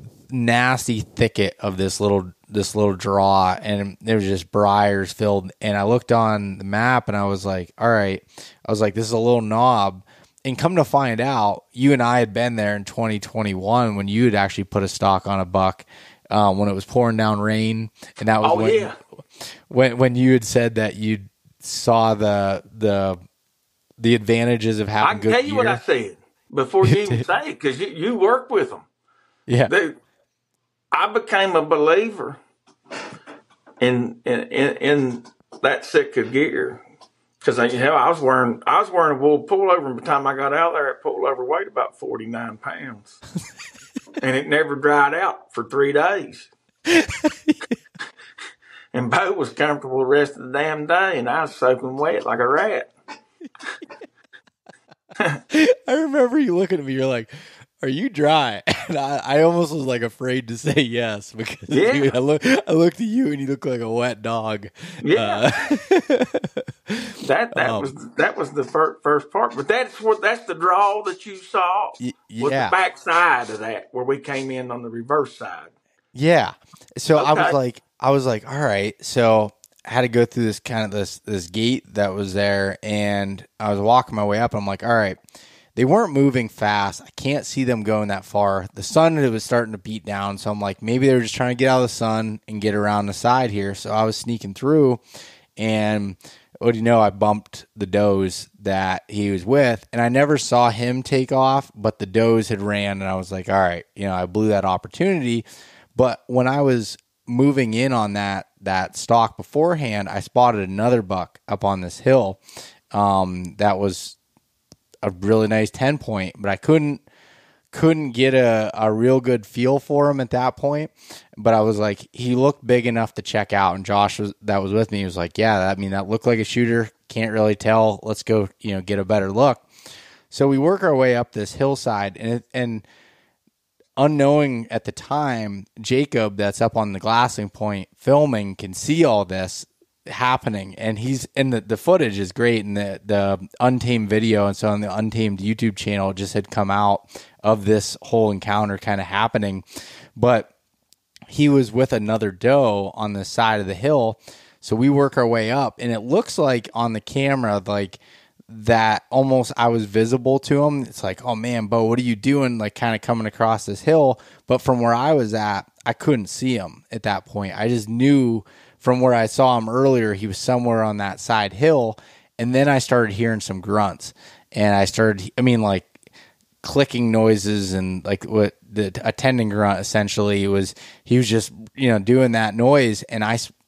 nasty thicket of this little draw, and there was just briars filled. And I looked on the map and I was like, all right, this is a little knob. And come to find out, you and I had been there in 2021 when you had actually put a stock on a buck when it was pouring down rain, and that was when you had said that you saw the advantages of having good gear. I can tell you what I said before you even say it, because you work with them. Yeah, I became a believer in that set of gear. Because I was wearing a wool pullover, and by the time I got out there, that pullover weighed about 49 pounds, and it never dried out for 3 days. And Bo was comfortable the rest of the damn day, and I was soaking wet like a rat. I remember you looking at me. You're like, "Are you dry?" And I almost was like afraid to say yes, because dude, I looked at you and you look like a wet dog. Yeah, that was the first part. But that's the draw that you saw. Was the back side of that, where we came in on the reverse side. Yeah. So okay. I was like, all right. So had to go through this kind of this gate that was there, and I was walking my way up, and I'm like, all right, they weren't moving fast. I can't see them going that far. The sun was starting to beat down, so I'm like, maybe they were just trying to get out of the sun and get around the side here. So I was sneaking through, and what do you know, I bumped the does that he was with, and I never saw him take off, but the does had ran, and I was like, all right, I blew that opportunity. But when I was moving in on that stalk beforehand, I spotted another buck up on this hill that was a really nice 10 point, but I couldn't get a real good feel for him at that point. But I was like, he looked big enough to check out, and Josh that was with me, he was like, yeah, that looked like a shooter, can't really tell, let's go get a better look. So we work our way up this hillside, and unknowing at the time, Jacob, that's up on the glassing point filming, can see all this happening, and the footage is great, and the Untamed video, and so on the Untamed YouTube channel just had come out of this whole encounter kind of happening. But he was with another doe on the side of the hill, so we work our way up, and it looks like on the camera like that almost I was visible to him. It's like, oh man, Bo, what are you doing, like kind of coming across this hill? But from where I was at, I couldn't see him at that point. I just knew from where I saw him earlier, he was somewhere on that side hill. And then I started hearing some grunts, and I started, like clicking noises, and like what the attending grunt essentially was, he was just, doing that noise. And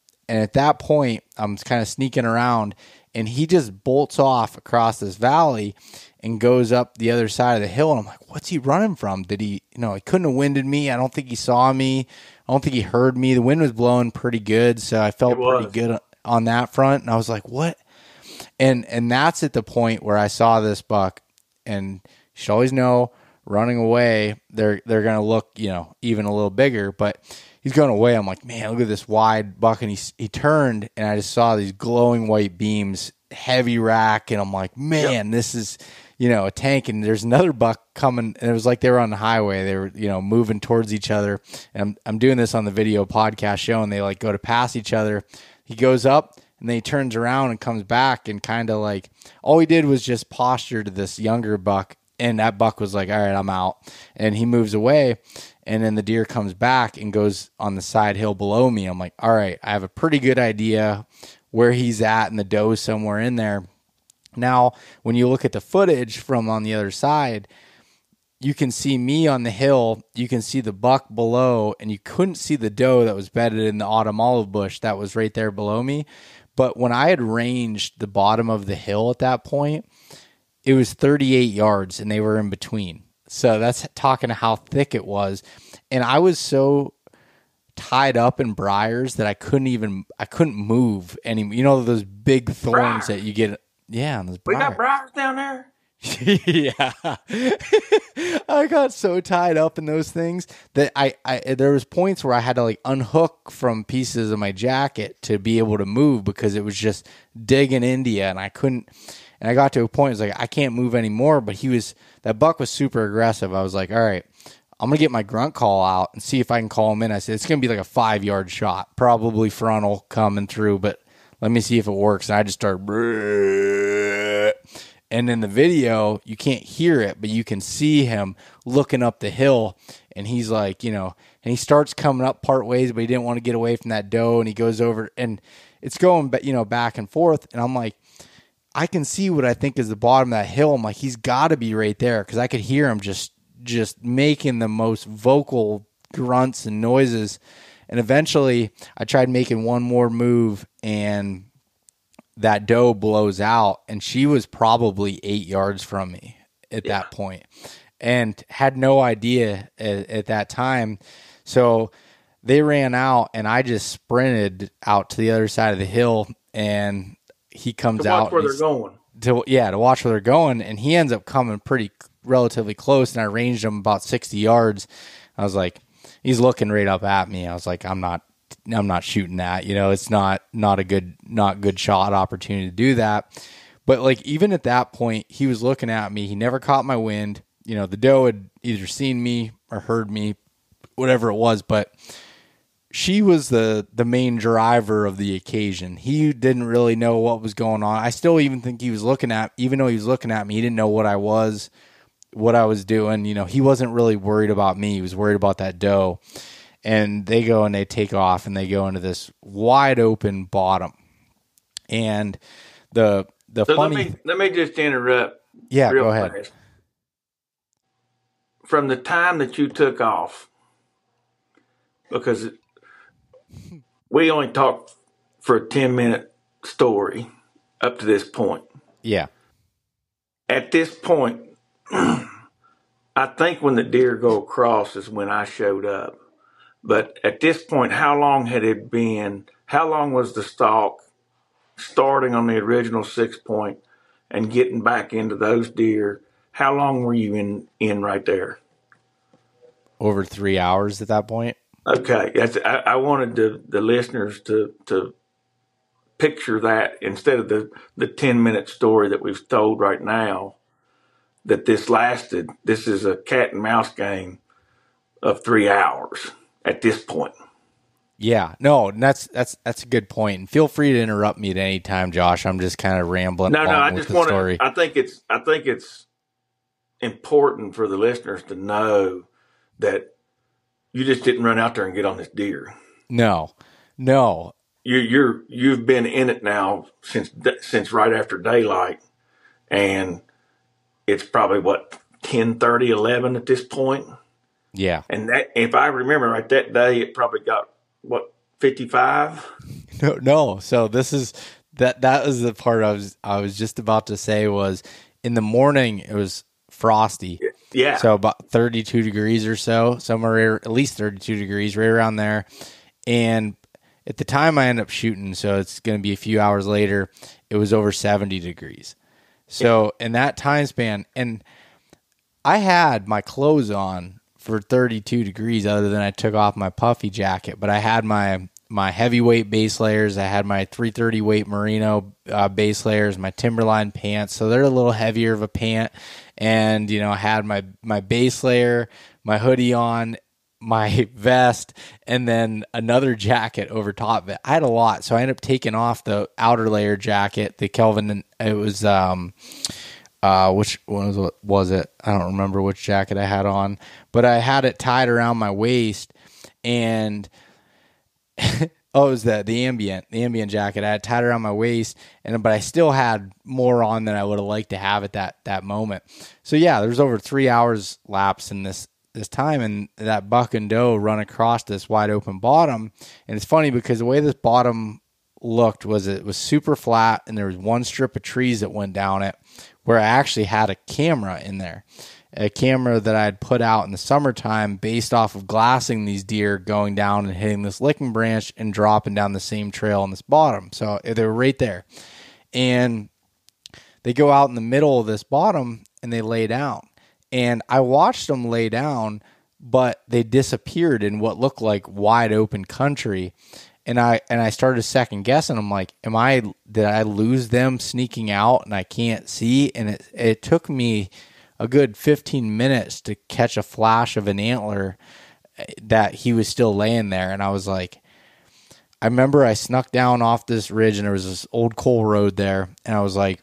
at that point, I'm kind of sneaking around, and he just bolts off across this valley and goes up the other side of the hill. And I'm like, what's he running from? Did he, he couldn't have winded me. I don't think he saw me. I don't think he heard me. The wind was blowing pretty good, so I felt pretty good on that front. And I was like, what? And that's at the point where I saw this buck, and you should always know, running away, they're going to look, even a little bigger, but he's going away. I'm like, man, look at this wide buck. And he turned, and I just saw these glowing white beams, heavy rack. And I'm like, man, This is, a tank. And there's another buck coming, and it was like they were on the highway. They were, moving towards each other. And I'm doing this on the video podcast show, and they like go to pass each other. He goes up, and then he turns around and comes back, and kind of like, all he did was just posture to this younger buck. And that buck was like, all right, I'm out. And he moves away. And then the deer comes back and goes on the side hill below me. I'm like, all right, I have a pretty good idea where he's at, and the doe's somewhere in there. Now, when you look at the footage from on the other side, you can see me on the hill, you can see the buck below, and you couldn't see the doe that was bedded in the autumn olive bush that was right there below me. But when I had ranged the bottom of the hill at that point, it was 38 yards, and they were in between. So that's talking to how thick it was. And I was so tied up in briars that I couldn't move anymore. Those big thorns that you get. Yeah, those briars. We got briars down there. Yeah. I got so tied up in those things that I there was points where I had to like unhook from pieces of my jacket to be able to move, because it was just digging into you, and I couldn't. And I got to a point, it was like, I can't move anymore. But that buck was super aggressive. I was like, all right, I'm going to get my grunt call out and see if I can call him in. I said, it's going to be like a 5-yard shot, probably frontal coming through, but let me see if it works. And I just started, and in the video, you can't hear it, but you can see him looking up the hill. And he's like, and he starts coming up part ways, but he didn't want to get away from that doe. And he goes over, and it's going, back and forth. And I'm like, I can see what I think is the bottom of that hill. I'm like, he's got to be right there, because I could hear him just making the most vocal grunts and noises. And eventually, I tried making one more move, and that doe blows out, and she was probably 8 yards from me at that point, and had no idea at that time. So they ran out, and I just sprinted out to the other side of the hill, and he comes out to watch where they're going. To watch where they're going, and he ends up coming relatively close, and I ranged him about 60 yards. I was like, he's looking right up at me. I was like, I'm not shooting that. It's not a good shot opportunity to do that. But like, even at that point, he was looking at me. He never caught my wind. The doe had either seen me or heard me, whatever it was, but she was the main driver of the occasion. He didn't really know what was going on. I still even think he was looking at, even though he was looking at me, he didn't know what I was doing. You know, he wasn't really worried about me. He was worried about that doe. And they go and they take off and they go into this wide open bottom. And the So funny, let me just interrupt. yeah, real go ahead. fast. From the time that you took off, because we only talked for a 10-minute story up to this point. Yeah. At this point, I think when the deer go across is when I showed up. But at this point, how long had it been? How long was the stalk starting on the original 6 point and getting back into those deer? How long were you in right there? Over 3 hours at that point. Okay, I wanted the listeners to picture that instead of the 10-minute story that we've told right now. That this lasted. This is a cat and mouse game of 3 hours at this point. Yeah, no, and that's a good point. And feel free to interrupt me at any time, Josh. I'm just kind of rambling. No, I with just the want story. to. I think it's important for the listeners to know that you just didn't run out there and get on this deer. No. You've been in it now since right after daylight, and it's probably what 10:30, 11 at this point. Yeah. And that, if I remember right, that day it probably got what 55. No. So this is that was the part I was just about to say was in the morning it was frosty. Yeah. So about 32 degrees or so, somewhere at least 32 degrees, right around there. And at the time I end up shooting, so it's going to be a few hours later, it was over 70 degrees. So in that time span, and I had my clothes on for 32 degrees other than I took off my puffy jacket, but I had my heavyweight base layers. I had my 330 weight merino base layers, my Timberline pants. So they're a little heavier of a pant. And, you know, I had my base layer, my hoodie on, my vest, and then another jacket over top of it. I had a lot. So I ended up taking off the outer layer jacket, the Kelvin. It was, which one was it? I don't remember which jacket I had on, but I had it tied around my waist and oh, it was the ambient jacket. I had tied around my waist, but I still had more on than I would have liked to have at that moment. So yeah, there's over 3 hours lapse in this time, and that buck and doe run across this wide open bottom. And it's funny because the way this bottom looked was it was super flat, and there was one strip of trees that went down it where I actually had a camera in there. A camera that I had put out in the summertime based off of glassing these deer going down and hitting this licking branch and dropping down the same trail on this bottom. So they were right there. And they go out in the middle of this bottom and they lay down. And I watched them lay down, but they disappeared in what looked like wide open country. And I started second guessing. I'm like, did I lose them sneaking out and I can't see? And it took me a good 15 minutes to catch a flash of an antler that he was still laying there. And I was like, I remember I snuck down off this ridge and there was this old coal road there. And I was like,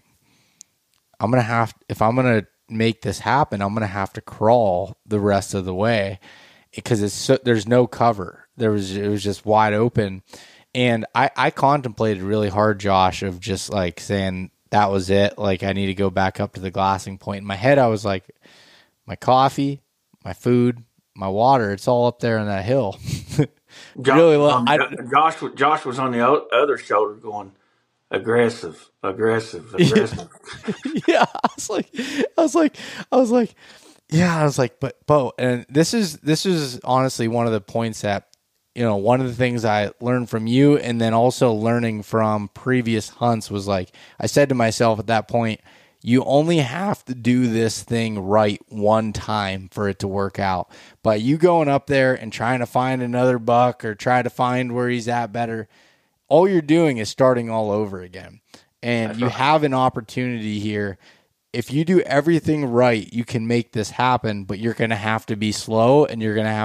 if I'm going to make this happen, I'm going to have to crawl the rest of the way because there's no cover. It was just wide open. And I contemplated really hard, Josh, of just like saying, that was it. Like, I need to go back up to the glassing point. In my head, I was like, my coffee, my food, my water, it's all up there on that hill. Josh, really, Josh was on the other shoulder going, aggressive. Yeah, I was like, but Bo, and this is honestly one of the points that, you know, one of the things I learned from you and then also learning from previous hunts was like, I said to myself at that point, you only have to do this thing right one time for it to work out. But you going up there and trying to find another buck or try to find where he's at better, all you're doing is starting all over again. And That's you right. have an opportunity here. If you do everything right, you can make this happen, but you're going to have to be slow and you're going to have to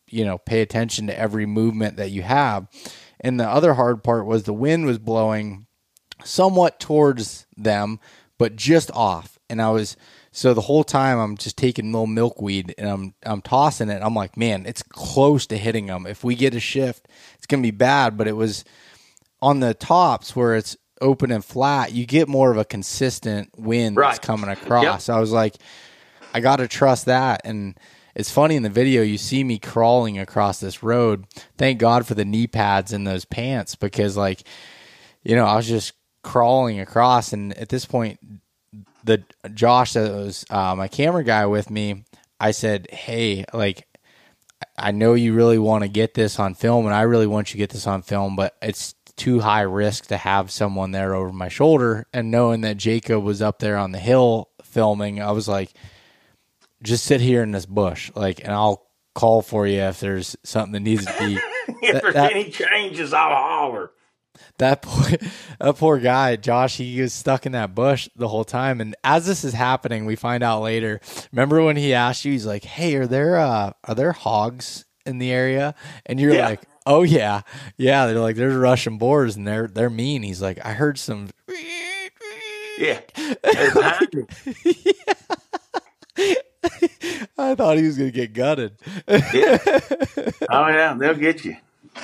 pay attention to every movement that you have. And the other hard part was the wind was blowing somewhat towards them, but just off. And so the whole time I'm just taking little milkweed and I'm tossing it. I'm like, man, it's close to hitting them. If we get a shift, it's going to be bad. But it was on the tops where it's open and flat, you get more of a consistent wind that's coming across. Yep. So I was like, I got to trust that. And it's funny in the video, you see me crawling across this road. Thank God for the knee pads and those pants, because I was just crawling across. And at this point, Josh, that was my camera guy with me, I said, hey, I know you really want to get this on film, and I really want you to get this on film, but it's too high risk to have someone there over my shoulder. And knowing that Jacob was up there on the hill filming, I was like, just sit here in this bush, and I'll call for you if there's something that needs to be. If there's any changes, I'll holler. That poor guy, Josh, he was stuck in that bush the whole time. And as this is happening, we find out later. Remember when he asked you, he's like, hey, are there hogs in the area? And you're like, oh yeah. Yeah. They're like, there's Russian boars and they're mean. He's like, I heard some. Yeah. They're behind me. I thought he was going to get gutted. Yeah. Oh yeah. They'll get you.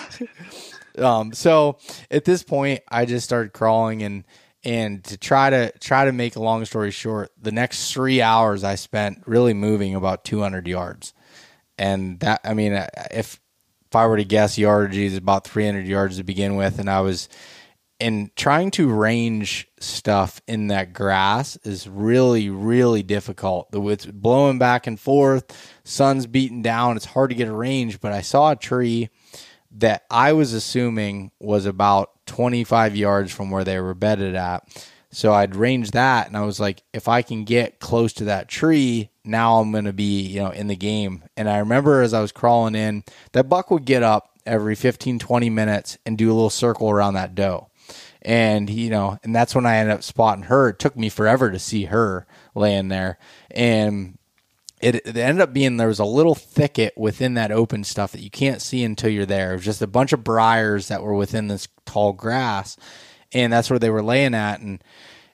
So at this point, I just started crawling, and to try to make a long story short, the next 3 hours I spent really moving about 200 yards. And that, I mean, if I were to guess, yardage is about 300 yards to begin with. And I was trying to range stuff in that grass is really, really difficult. It's blowing back and forth, sun's beating down. It's hard to get a range, but I saw a tree that I was assuming was about 25 yards from where they were bedded at. So I'd range that, and I was like, if I can get close to that tree, now I'm going to be, in the game. And I remember as I was crawling in, that buck would get up every 15, 20 minutes and do a little circle around that doe. And, and that's when I ended up spotting her. It took me forever to see her laying there. And it ended up being there was a little thicket within that open stuff that you can't see until you're there. It was just a bunch of briars that were within this tall grass, and that's where they were laying at. And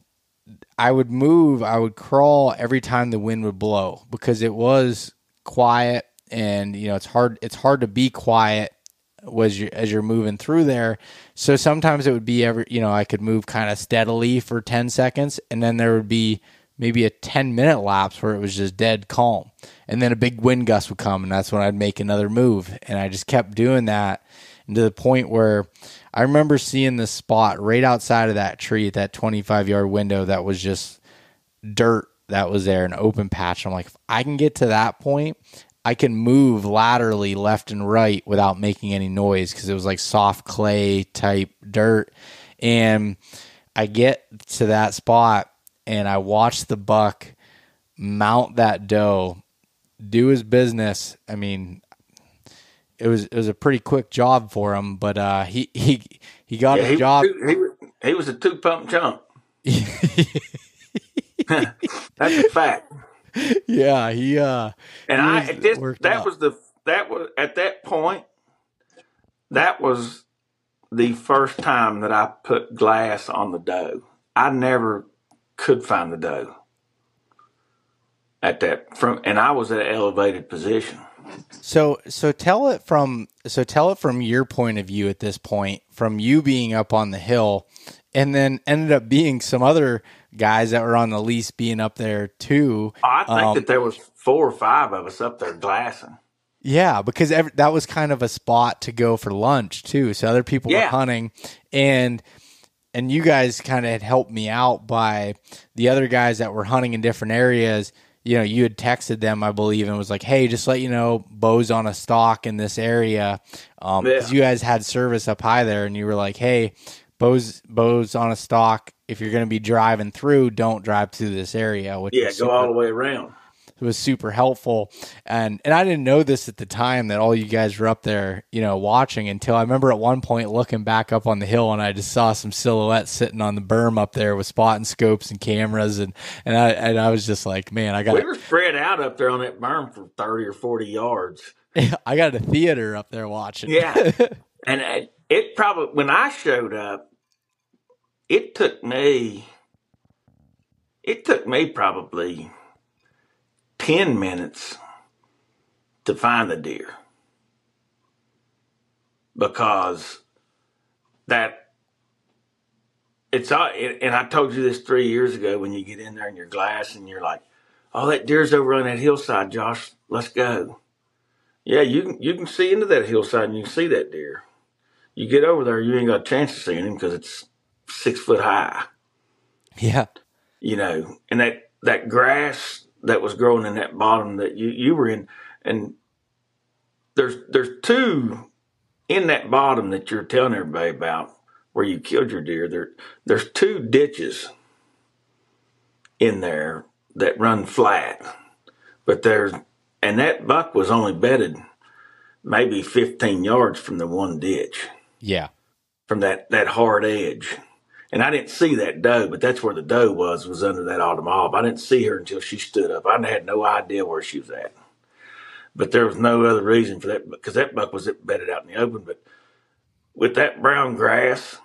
I would crawl every time the wind would blow, because it was quiet, and it's hard to be quiet as you're moving through there. So sometimes it would be I could move kind of steadily for 10 seconds, and then there would be maybe a 10-minute lapse where it was just dead calm. And then a big wind gust would come, and that's when I'd make another move. And I just kept doing that, and to the point where I remember seeing this spot right outside of that tree at that 25-yard window that was just dirt that was there, an open patch. I'm like, if I can get to that point, I can move laterally left and right without making any noise, because it was like soft clay type dirt. And I get to that spot, and I watched the buck mount that doe, do his business. I mean, it was a pretty quick job for him, but he got his job. He was a 2-pump chump. That's a fact. Yeah, at that point, that was the first time that I put glass on the doe. I never could find the doe and I was at an elevated position. So tell it from your point of view at this point, from you being up on the hill, and then ended up being some other guys that were on the lease being up there too. I think that there was 4 or 5 of us up there glassing. Yeah, because that was kind of a spot to go for lunch too. So other people were hunting, and you guys kind of had helped me out by the other guys that were hunting in different areas. You had texted them, I believe, and was like, hey, just let you know, Bo's on a stalk in this area. Because you guys had service up high there, and you were like, hey, Bo's on a stalk. If you're going to be driving through, don't drive through this area. Go all the way around. was super helpful. And I didn't know this at the time that all you guys were up there, watching, until I remember at one point looking back up on the hill and I just saw some silhouettes sitting on the berm up there with spotting scopes and cameras. And I was just like, man, we were spread out up there on that berm for 30 or 40 yards. I got a theater up there watching. Yeah. And it probably, when I showed up, it took me probably 10 minutes to find the deer, because it's all, and I told you this 3 years ago, when you get in there in your glass and you're like, oh, that deer's over on that hillside, Josh, let's go. Yeah, you can see into that hillside and you can see that deer. You get over there, you ain't got a chance of seeing him because it's 6 foot high. Yeah. And that grass that was growing in that bottom that you were in, and there's two in that bottom that you're telling everybody about where you killed your deer. There's 2 ditches in there that run flat, and that buck was only bedded maybe 15 yards from the one ditch. Yeah. From that hard edge. And I didn't see that doe, but that's where the doe was under that autumn olive. I didn't see her until she stood up. I had no idea where she was at. But there was no other reason for that, because that buck was bedded out in the open. But with that brown grass,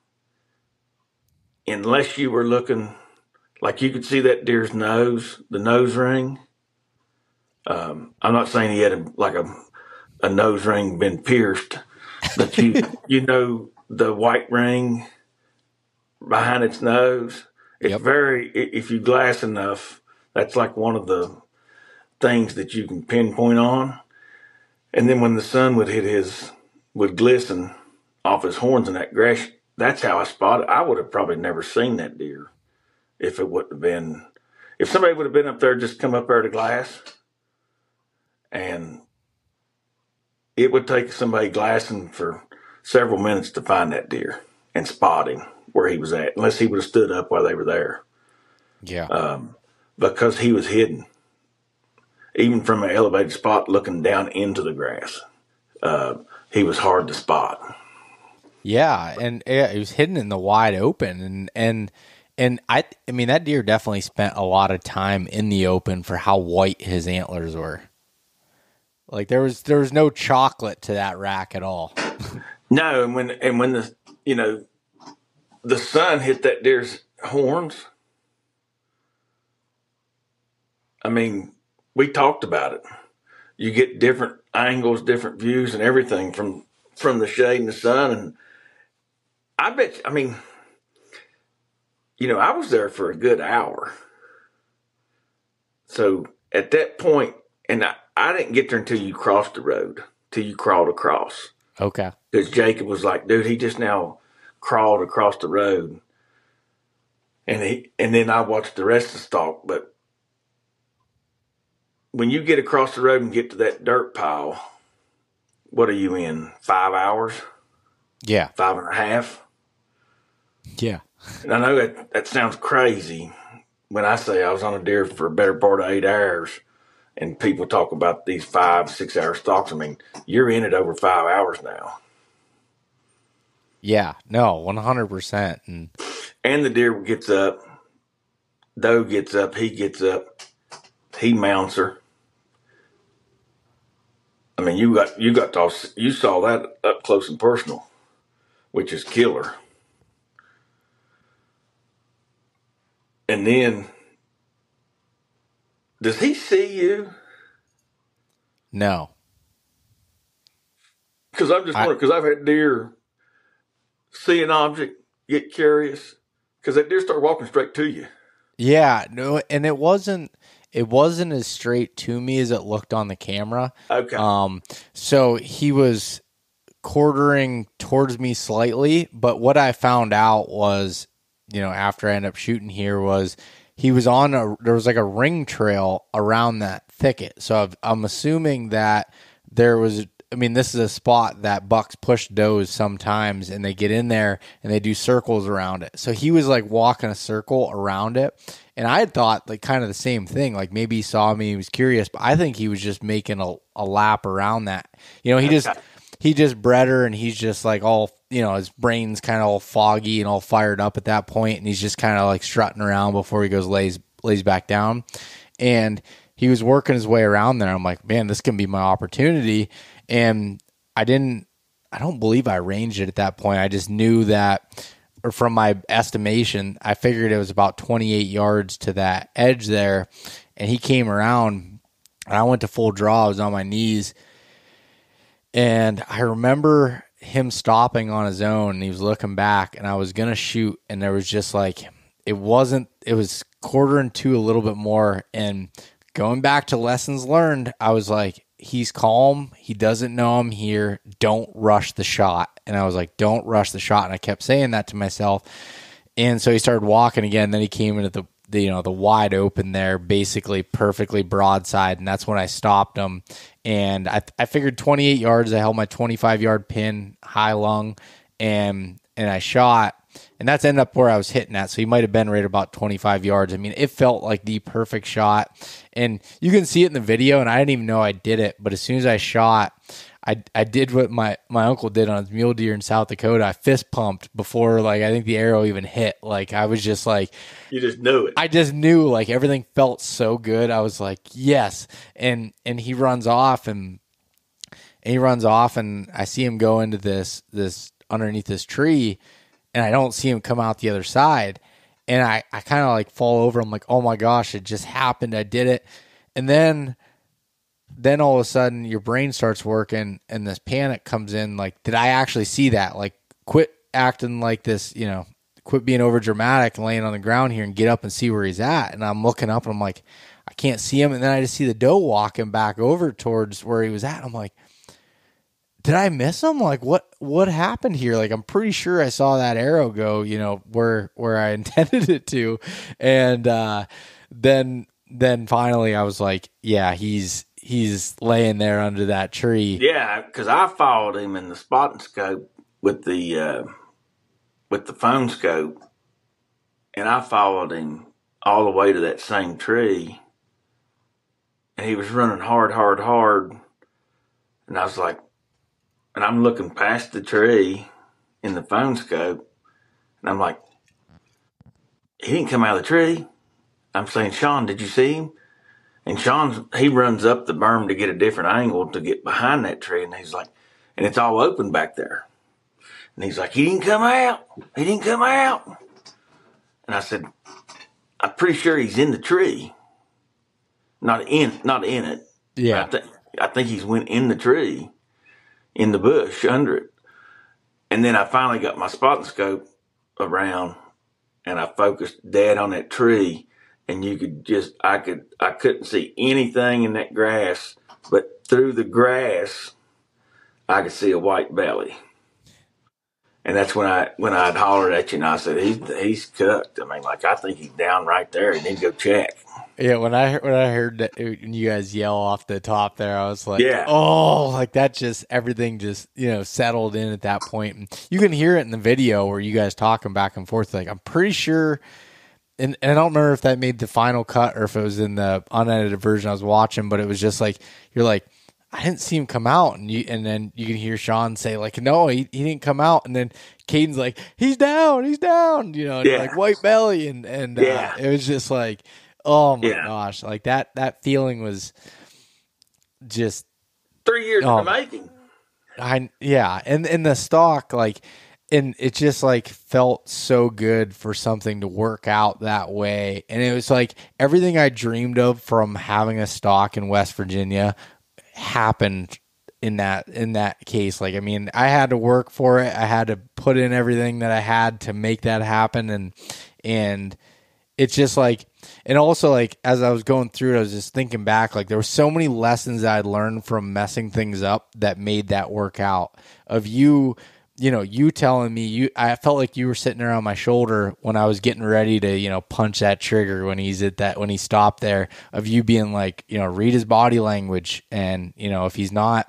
unless you were looking, like you could see that deer's nose, the nose ring. I'm not saying he had a nose ring been pierced, but the white ring behind its nose. It's if you glass enough, that's like one of the things that you can pinpoint on. And then when the sun would glisten off his horns in that grass, that's how I spotted. I would have probably never seen that deer if somebody would have been up there, just come up there to glass, and it would take somebody glassing for several minutes to find that deer and spot him where he was at, unless he would have stood up while they were there. Yeah. Because he was hidden, even from an elevated spot looking down into the grass. He was hard to spot. Yeah, and it was hidden in the wide open, and I mean, that deer definitely spent a lot of time in the open for how white his antlers were. Like there was no chocolate to that rack at all. No, and when the sun hit that deer's horns, I mean, we talked about it. You get different angles, different views, and everything from the shade and the sun. And I bet, I was there for a good hour. So at that point, and I didn't get there until you crossed the road, till you crawled across. Okay. Because Jacob was like, dude, he just now crawled across the road. And then I watched the rest of the stalk. But when you get across the road and get to that dirt pile, what are you in, 5 hours? Yeah. 5.5? Yeah. And I know that sounds crazy when I say I was on a deer for a better part of 8 hours, and people talk about these 5-6 hour stalks. I mean, you're in it over 5 hours now. Yeah, no, 100%. And the deer gets up, doe gets up, he mounts her. I mean, you saw that up close and personal, which is killer. And then, does he see you? No. Because I'm just wondering, because I've had deer see an object, get curious, because that deer start walking straight to you. Yeah, no, and it wasn't as straight to me as it looked on the camera. Okay. So he was quartering towards me slightly, but what I found out was, after I ended up shooting here, was he was there was like a ring trail around that thicket. So I'm assuming that there was I mean, this is a spot that bucks push does sometimes, and they get in there and they do circles around it. So he was like walking a circle around it. And I had thought like kind of the same thing. Like maybe he saw me, he was curious, but I think he was just making a lap around that. You know, he just bred her, and he's just like all, you know, his brain's kind of all foggy and all fired up at that point, and he's just kind of like strutting around before he goes lays back down. And he was working his way around there. I'm like, man, this can be my opportunity. And I don't believe I ranged it at that point. I just knew that, or from my estimation, I figured it was about 28 yards to that edge there. And he came around, and I went to full draw. I was on my knees. And I remember him stopping on his own, and he was looking back, and I was going to shoot. And there was just like, it was quartering to a little bit more. And going back to lessons learned, I was like, he's calm. He doesn't know I'm here. Don't rush the shot. And I was like, don't rush the shot. And I kept saying that to myself. And so he started walking again. Then he came into the wide open there, basically perfectly broadside. And that's when I stopped him. And I figured 28 yards. I held my 25-yard pin high lung, and I shot. And that's ended up where I was hitting at. So he might have been right about 25 yards. I mean, it felt like the perfect shot. And you can see it in the video, and I didn't even know I did it. But as soon as I shot, I did what my uncle did on his mule deer in South Dakota. I fist pumped before, like, I think the arrow even hit. Like, I was just like... You just knew it. I just knew, like, everything felt so good. I was like, yes. And he runs off, and I see him go into this underneath this tree, and I don't see him come out the other side. And I kind of like fall over. I'm like, oh my gosh, it just happened. I did it. And then all of a sudden your brain starts working, and this panic comes in. Like, did I actually see that? Like, quit acting like this, you know, quit being over dramatic and laying on the ground here and get up and see where he's at. And I'm looking up, and I'm like, I can't see him. And then I just see the doe walking back over towards where he was at. I'm like, did I miss him? Like, what happened here? Like, I'm pretty sure I saw that arrow go, you know, where I intended it to. And then finally I was like, yeah, he's laying there under that tree. Yeah, because I followed him in the spotting scope with the phone scope, and I followed him all the way to that same tree, and he was running hard. And I was like, and I'm looking past the tree in the phone scope, and I'm like, he didn't come out of the tree. I'm saying, Sean, did you see him? And he runs up the berm to get a different angle to get behind that tree, and he's like, and it's all open back there. And he's like, he didn't come out. And I said, I'm pretty sure he's in the tree. Not in it. Yeah. I think he's went in the tree, in the bush under it. And then I finally got my spotting scope around, and I focused dead on that tree, and you could just, I couldn't see anything in that grass, but through the grass, I could see a white belly. And that's when I'd hollered at you, and I said, he's cooked. I mean, like, I think he's down right there. You need to go check. Yeah, when I heard that, when you guys yell off the top there, I was like, yeah. Oh, like that just, everything just, you know, settled in at that point. And you can hear it in the video where you guys talking back and forth. Like, I'm pretty sure, and I don't remember if that made the final cut or if it was in the unedited version I was watching, but it was just like, you're like, I didn't see him come out, and then you can hear Sean say like, no, he didn't come out, and then Caden's like, he's down, you know, and like white belly, and it was just like, oh my gosh, like that feeling was just 3 years in the making. And the stalk, like, and it just like felt so good for something to work out that way, and it was like everything I dreamed of from having a stalk in West Virginia happened in that case. Like, I mean, I had to work for it. I had to put in everything that I had to make that happen. And it's just like, and also like, as I was going through it, I was just thinking back, like there were so many lessons that I'd learned from messing things up that made that work out. Of you telling me, I felt like you were sitting there on my shoulder when I was getting ready to, you know, punch that trigger when he stopped there, of you being like, you know, read his body language. And, you know, if he's not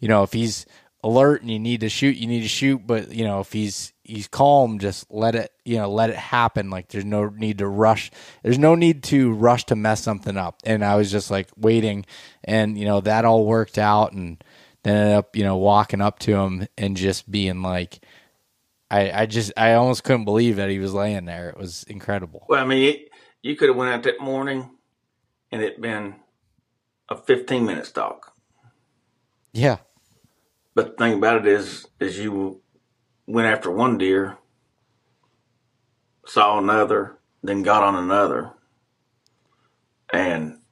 if he's alert and you need to shoot, you need to shoot. But, if he's calm, just let it happen. Like there's no need to rush. There's no need to rush to mess something up. And I was just like waiting, and, that all worked out, and then ended up, walking up to him and just being like, I almost couldn't believe that he was laying there. It was incredible. Well, I mean, you could have went out that morning and it been a 15-minute stalk. Yeah. But the thing about it is you went after one deer, saw another, then got on another. And,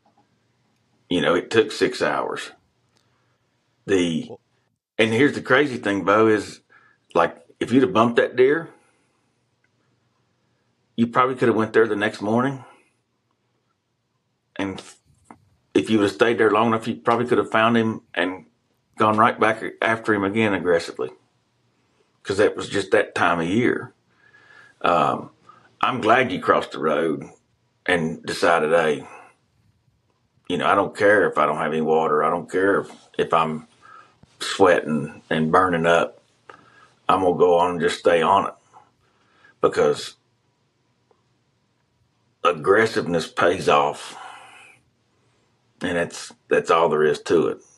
it took 6 hours. And here's the crazy thing, Bo, is like if you'd have bumped that deer, you probably could have went there the next morning. And if you would have stayed there long enough, you probably could have found him and gone right back after him again aggressively. Because that was just that time of year. I'm glad you crossed the road and decided, hey, I don't care if I don't have any water. I don't care if I'm sweating and burning up. I'm going to go on and just stay on it. Because aggressiveness pays off. And that's all there is to it.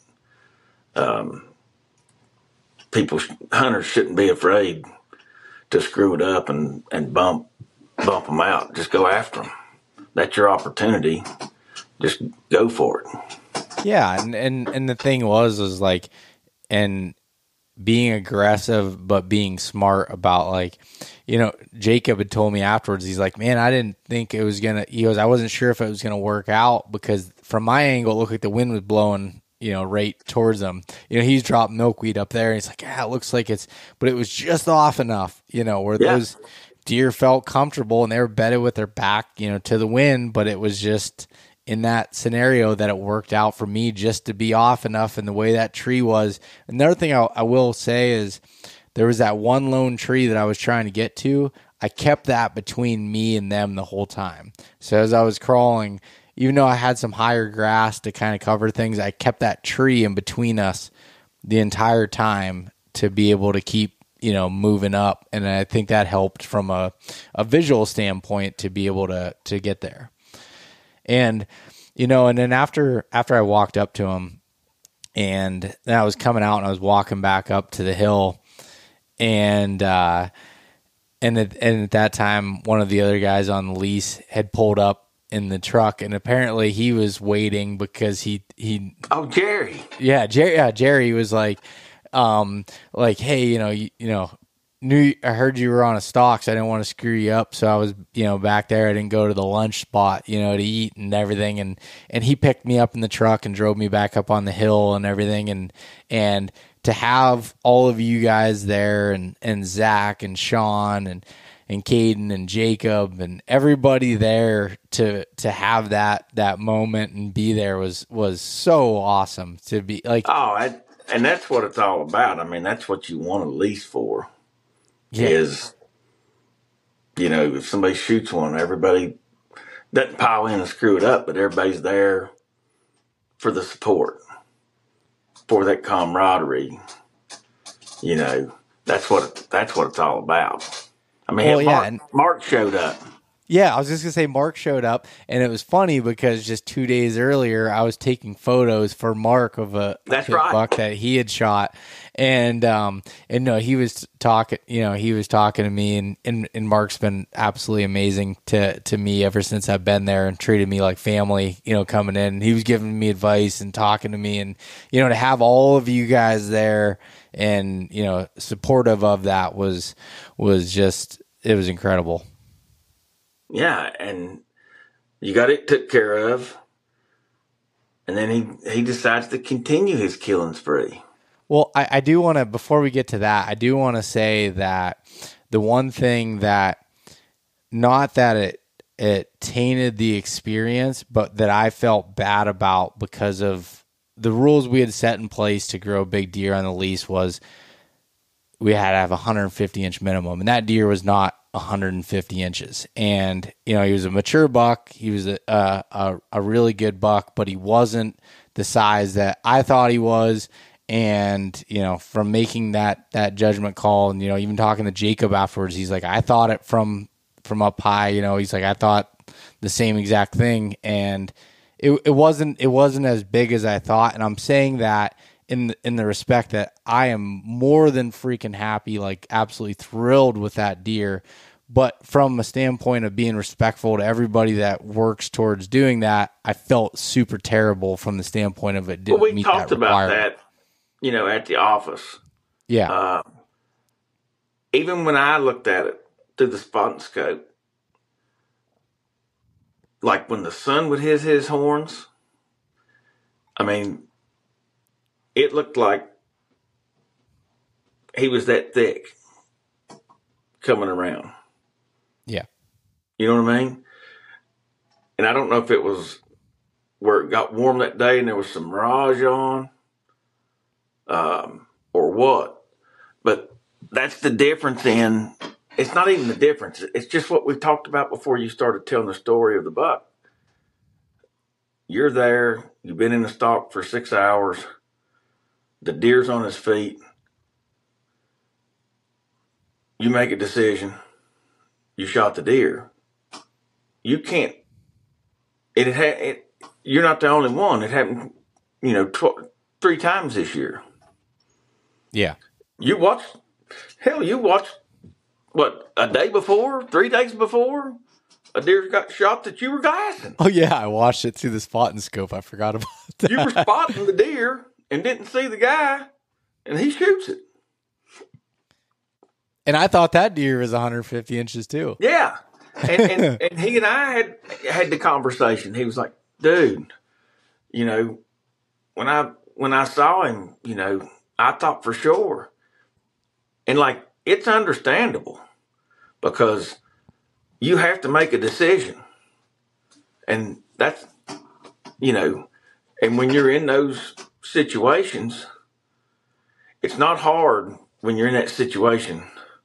Hunters shouldn't be afraid to screw it up and bump them out. Just go after them. That's your opportunity. Just go for it. Yeah, and the thing was like, and being aggressive, but being smart about, like, Jacob had told me afterwards, he's like, man, I didn't think it was he goes, I wasn't sure if it was going to work out, because from my angle, it looked like the wind was blowing, right towards him. He's dropped milkweed up there, and he's like, yeah, it looks like but it was just off enough, where those deer felt comfortable and they were bedded with their back, to the wind, but it was just in that scenario that it worked out for me just to be off enough, and the way that tree was. Another thing I will say is there was that one lone tree that I was trying to get to. I kept that between me and them the whole time. So as I was crawling, even though I had some higher grass to kind of cover things, I kept that tree in between us the entire time to be able to keep, moving up. And I think that helped from a visual standpoint to be able to get there. And, and then after I walked up to him, and then I was coming out and I was walking back up to the hill, and at that time, one of the other guys on the lease had pulled up in the truck, and apparently he was waiting because he Oh, Jerry. Yeah, Jerry was like, hey, I heard you were on a stalk, so I didn't want to screw you up. So I was, back there. I didn't go to the lunch spot, to eat and everything. And he picked me up in the truck and drove me back up on the hill and everything. And to have all of you guys there, and Zach and Sean and Caden and Jacob and everybody there to have that moment and be there was so awesome to be like. Oh, and that's what it's all about. I mean, that's what you want a lease for. Yeah. Is, if somebody shoots one, everybody doesn't pile in and screw it up, but everybody's there for the support, for that camaraderie. That's what it's all about. I mean, Mark showed up. Yeah, I was just going to say Mark showed up, and it was funny because just 2 days earlier, I was taking photos for Mark of a buck that he had shot. And no, he was talking to me, and Mark's been absolutely amazing to me ever since I've been there, and treated me like family, coming in. He was giving me advice and talking to me, and, to have all of you guys there and, supportive of that was just, it was incredible. Yeah, and you got it took care of, and then he decides to continue his killing spree. Well, I do want to, before we get to that, I do want to say that the one thing that, not that it tainted the experience, but that I felt bad about because of the rules we had set in place to grow big deer on the lease, was we had to have a 150-inch minimum, and that deer was not 150 inches. And, he was a mature buck. He was a really good buck, but he wasn't the size that I thought he was. And, from making that judgment call and, even talking to Jacob afterwards, he's like, I thought it from up high, he's like, I thought the same exact thing. And it wasn't as big as I thought. And I'm saying that in the respect that I am more than freaking happy, like absolutely thrilled with that deer. But from a standpoint of being respectful to everybody that works towards doing that, I felt super terrible from the standpoint of it didn't meet that requirement. We talked about that, at the office. Yeah. Even when I looked at it through the spotting scope, like when the sun would hit his horns, I mean, it looked like he was that thick coming around. Yeah. You know what I mean? And I don't know if it was where it got warm that day and there was some mirage on, or what. But that's the difference it's not even the difference. It's just what we talked about before you started telling the story of the buck. You're there. You've been in the stock for 6 hours. The deer's on his feet. You make a decision. You shot the deer. You can't. You're not the only one. It happened, 3 times this year. Yeah. You watched, what, a day before, 3 days before, a deer got shot that you were glassing. Oh, yeah. I watched it through the spotting scope. I forgot about that. You were spotting the deer and didn't see the guy, and he shoots it. And I thought that deer was 150 inches too. Yeah. And he and I had the conversation. He was like, dude, when I saw him, I thought for sure. And like, it's understandable because you have to make a decision. And that's, and when you're in those situations, it's not hard when you're in that situation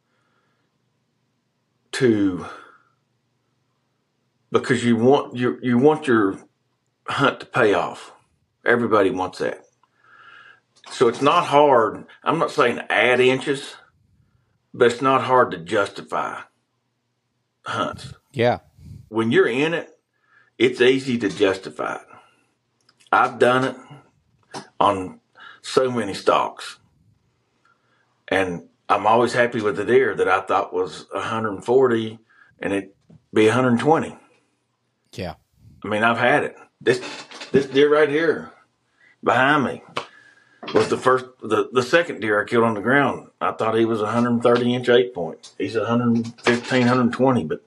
because you want your hunt to pay off. Everybody wants that. So it's not hard. I'm not saying add inches, but it's not hard to justify hunts. Yeah. When you're in it, it's easy to justify it. I've done it on so many stalks. And I'm always happy with the deer that I thought was 140 and it'd be 120. Yeah. I mean, I've had it. This deer right here behind me was the second deer I killed on the ground. I thought he was 130-inch 8-point. He's 115, 120, but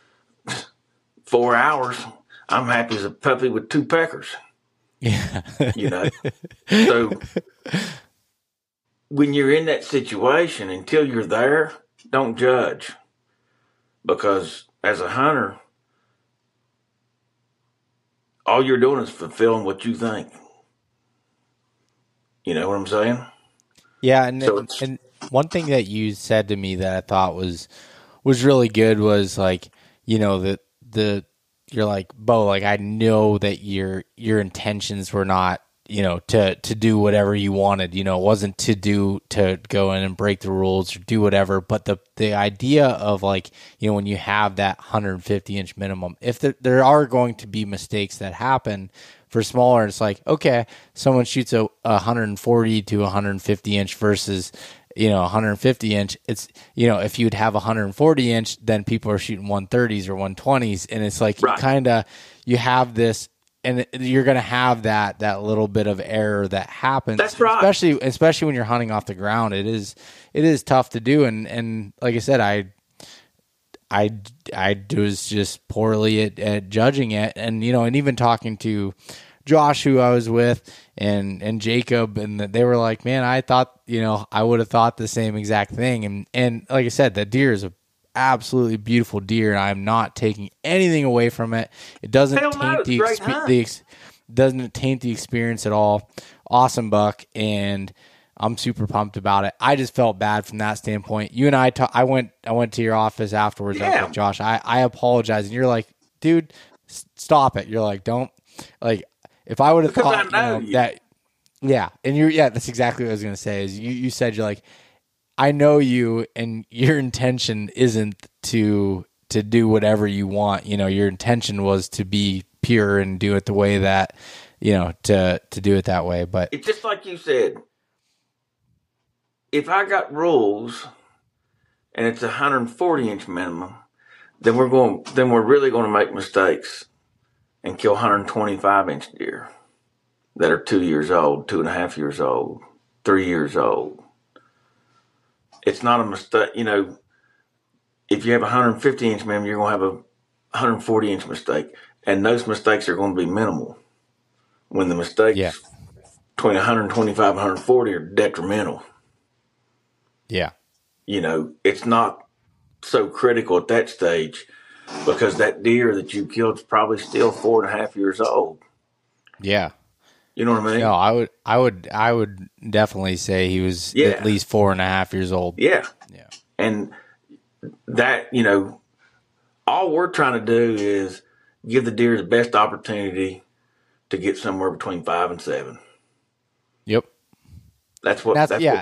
4 hours, I'm happy as a puppy with 2 peckers. Yeah. So when you're in that situation, until you're there, don't judge. Because as a hunter, all you're doing is fulfilling what you think. You know what I'm saying? Yeah, and one thing that you said to me that I thought was really good was like, you're like, Bo, like I know that your intentions were not, to do whatever you wanted, it wasn't to go in and break the rules or do whatever, but the idea of like, when you have that 150-inch minimum, if there are going to be mistakes that happen for smaller, it's like, okay, someone shoots a 140 to 150 inch versus 150 inch. It's, if you'd have 140 inch, then people are shooting 130s or 120s. And it's like, right. you have this, and you're going to have that little bit of error that happens. That's right. Especially when you're hunting off the ground. It is tough to do. And like I said, I was just poorly at judging it. And, and even talking to Josh, who I was with, and Jacob, and they were like, man, I thought, I would have thought the same exact thing. And like I said, that deer is a absolutely beautiful deer, and I'm not taking anything away from it. It doesn't doesn't taint the experience at all. Awesome buck, and I'm super pumped about it. I just felt bad from that standpoint. You and I went to your office afterwards. Yeah. I was like, Josh, I apologize, and you're like, dude, stop it. You're like, don't, like, if I would have thought that. Yeah, and that's exactly what I was gonna say. Is you said you're like, I know you, and your intention isn't to do whatever you want. Your intention was to be pure and do it the way that, to do it that way. But It's just like you said. If I got rules and it's a 140-inch minimum, then we're really going to make mistakes and kill 125-inch deer that are 2 years old, 2.5 years old, 3 years old. It's not a mistake. If you have a 150-inch minimum, you're going to have a 140-inch mistake, and those mistakes are going to be minimal. When the mistakes between 125 and 140 are detrimental. Yeah. It's not so critical at that stage because that deer that you killed is probably still 4.5 years old. Yeah. You know what I mean? No, I would definitely say he was at least 4.5 years old. Yeah. Yeah. And that, all we're trying to do is give the deer the best opportunity to get somewhere between 5 and 7. Yep. That's what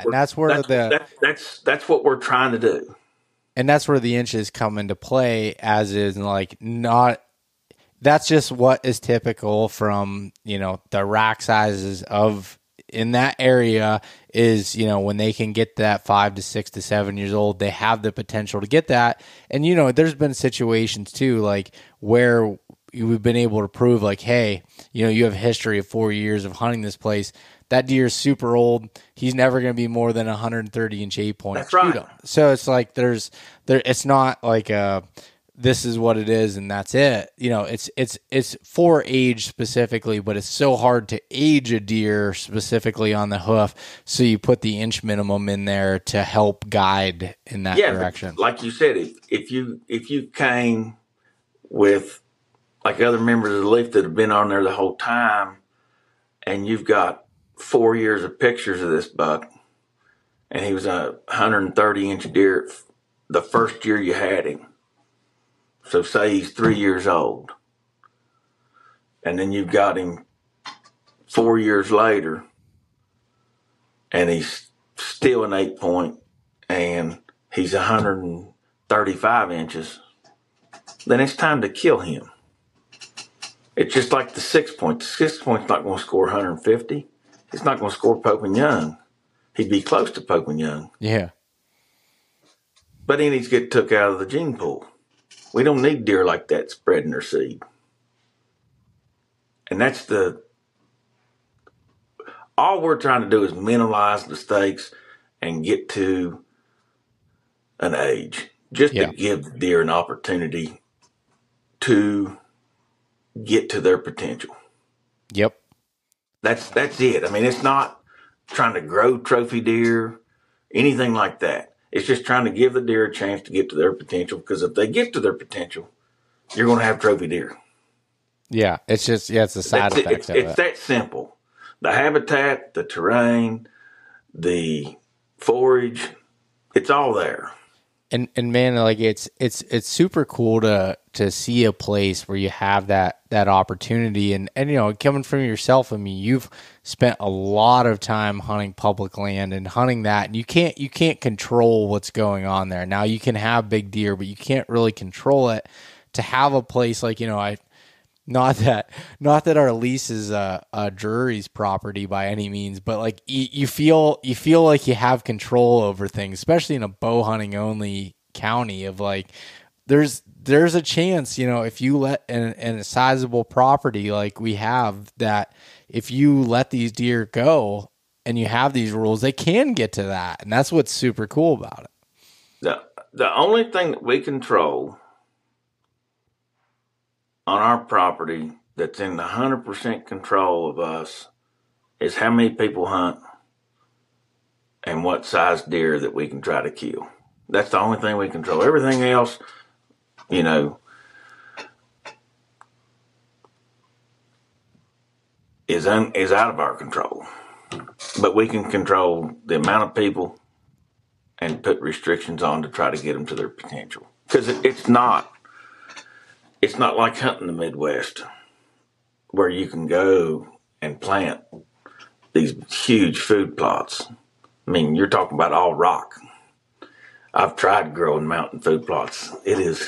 we're trying to do. And that's where the inches come into play, as is like not. That's just what is typical from the rack sizes of in that area is when they can get that 5 to 6 to 7 years old, they have the potential to get that. And there's been situations too, like where we've been able to prove like, hey, you have a history of 4 years of hunting this place. That deer is super old. He's never going to be more than 130-inch 8-point. That's right. So it's like it's not like this is what it is and that's it. It's for age specifically, but it's so hard to age a deer specifically on the hoof. So you put the inch minimum in there to help guide in that direction. Like you said, if you came with like other members of the Leaf that have been on there the whole time, and you've got 4 years of pictures of this buck, and he was a 130-inch deer the first year you had him. So say he's 3 years old, and then you've got him 4 years later, and he's still an 8-point, and he's 135 inches, then it's time to kill him. It's just like the 6-point. The 6-point's not going to score 150. It's not going to score Pope and Young. He'd be close to Pope and Young. Yeah. But he needs to get took out of the gene pool. We don't need deer like that spreading their seed. And that's all we're trying to do is minimize the stakes and get to an age. Just to give the deer an opportunity to get to their potential. Yep. That's it. I mean, it's not trying to grow trophy deer, anything like that. It's just trying to give the deer a chance to get to their potential, because if they get to their potential, you're going to have trophy deer. Yeah, it's just it's a side effect of it. It's that simple. The habitat, the terrain, the forage, it's all there. And man, like it's super cool to see a place where you have that opportunity, and coming from yourself, I mean, you've spent a lot of time hunting public land and hunting that, and you can't control what's going on there. Now you can have big deer, but you can't really control it. To have a place like not that our lease is a Drury's property by any means, but like you feel like you have control over things, especially in a bow hunting only county. Of like, there's a chance, if you let in a sizable property like we have, that if you let these deer go and you have these rules, they can get to that, and that's what's super cool about it. The only thing that we control on our property that's in the 100% control of us is how many people hunt and what size deer that we can try to kill. That's the only thing we control. Everything else, is out of our control. But we can control the amount of people and put restrictions on to try to get them to their potential. Because it's not like hunting the Midwest, where you can go and plant these huge food plots. I mean, you're talking about all rock. I've tried growing mountain food plots. It is,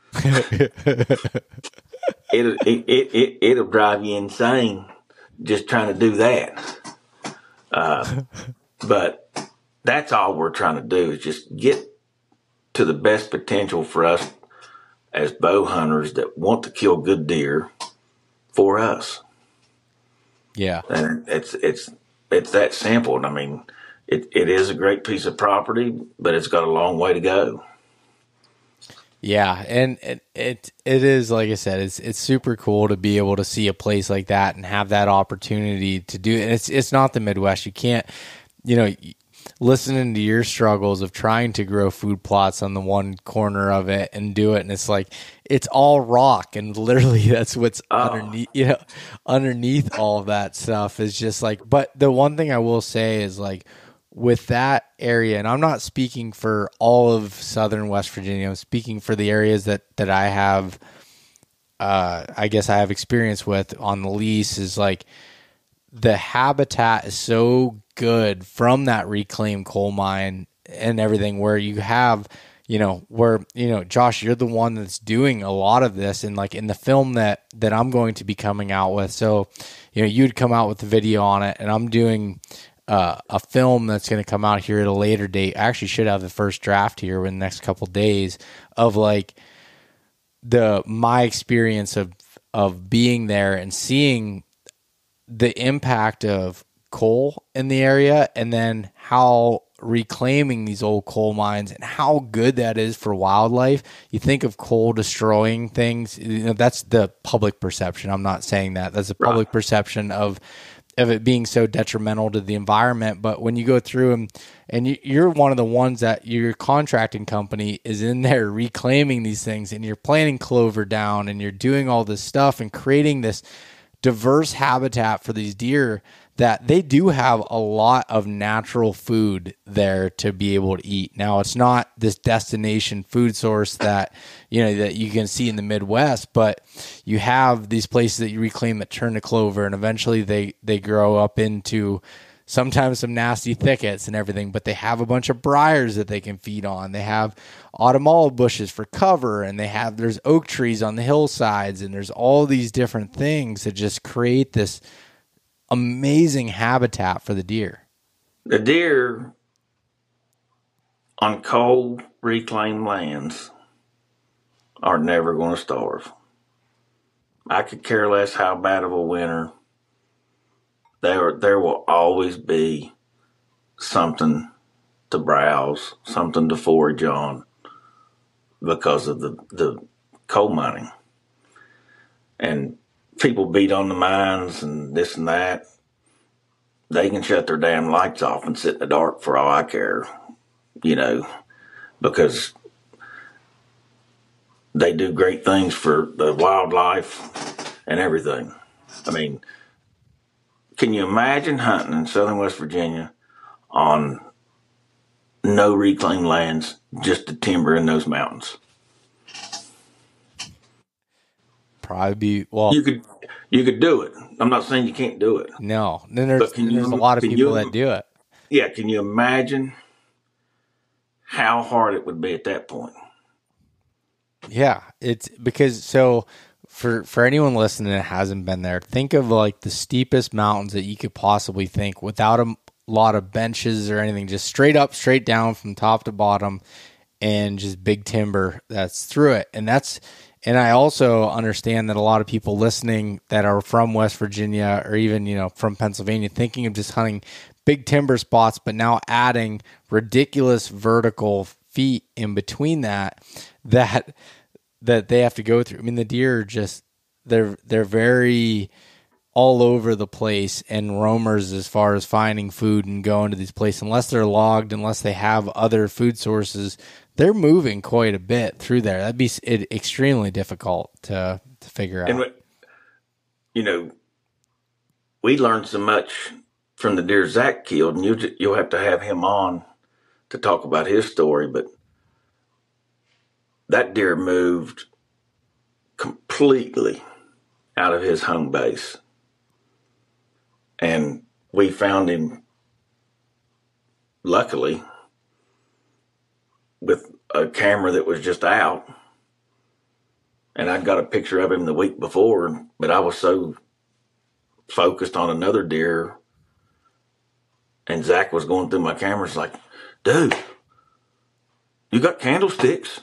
it'll drive you insane just trying to do that. But that's all we're trying to do is just get to the best potential for us as bow hunters that want to kill good deer for us. Yeah. And it's that simple. And I mean, it is a great piece of property, but it's got a long way to go. Yeah, and it is, like I said, it's super cool to be able to see a place like that and have that opportunity to do it. And it's not the Midwest. You can't, listening to your struggles of trying to grow food plots on the one corner of it and do it, and it's like it's all rock, and literally that's what's underneath all of that stuff is just like. But the one thing I will say is like, with that area, and I'm not speaking for all of southern West Virginia, I'm speaking for the areas that I have, I guess I have experience with on the lease, is like the habitat is so good from that reclaimed coal mine and everything, where you have, Josh, you're the one that's doing a lot of this, and like in the film that I'm going to be coming out with. So, you'd come out with the video on it, and I'm doing a film that's going to come out here at a later date. I actually should have the first draft here in the next couple of days of like my experience of being there and seeing the impact of coal in the area, and then how reclaiming these old coal mines and how good that is for wildlife. You think of coal destroying things, that's the public perception. I'm not saying that. That's a public perception of it being so detrimental to the environment. But when you go through and you're one of the ones that your contracting company is in there reclaiming these things, and you're planting clover down, and you're doing all this stuff and creating this diverse habitat for these deer, that they do have a lot of natural food there to be able to eat. Now, it's not this destination food source that you can see in the Midwest, but you have these places that you reclaim that turn to clover, and eventually they grow up into sometimes some nasty thickets and everything, but they have a bunch of briars that they can feed on. They have autumn olive bushes for cover, and there's oak trees on the hillsides, and there's all these different things that just create this amazing habitat for the deer. The deer on coal reclaimed lands are never going to starve. I could care less how bad of a winter. There will always be something to browse, something to forage on because of the coal mining. And people beat on the mines and this and that. They can shut their damn lights off and sit in the dark for all I care, because they do great things for the wildlife and everything. I mean, can you imagine hunting in southern West Virginia on no reclaimed lands, just the timber in those mountains? Probably well. You could do it. I'm not saying you can't do it. No, then there's a lot of people that do it. Yeah, can you imagine how hard it would be at that point? Yeah, it's because for anyone listening that hasn't been there, think of like the steepest mountains that you could possibly think, without a lot of benches or anything, just straight up, straight down from top to bottom, and just big timber that's through it. And I also understand that a lot of people listening that are from West Virginia or even, from Pennsylvania, thinking of just hunting big timber spots, but now adding ridiculous vertical feet in between that they have to go through. I mean, the deer are just, they're very all over the place and roamers as far as finding food and going to these places. Unless they're logged, unless they have other food sources, they're moving quite a bit through there. That'd be extremely difficult to figure out. And, we learned so much from the deer Zach killed, and you'll have to have him on to talk about his story, but that deer moved completely out of his home base. And we found him, luckily, with a camera that was just out. And I got a picture of him the week before, but I was so focused on another deer. And Zach was going through my cameras like, dude, you got candlesticks?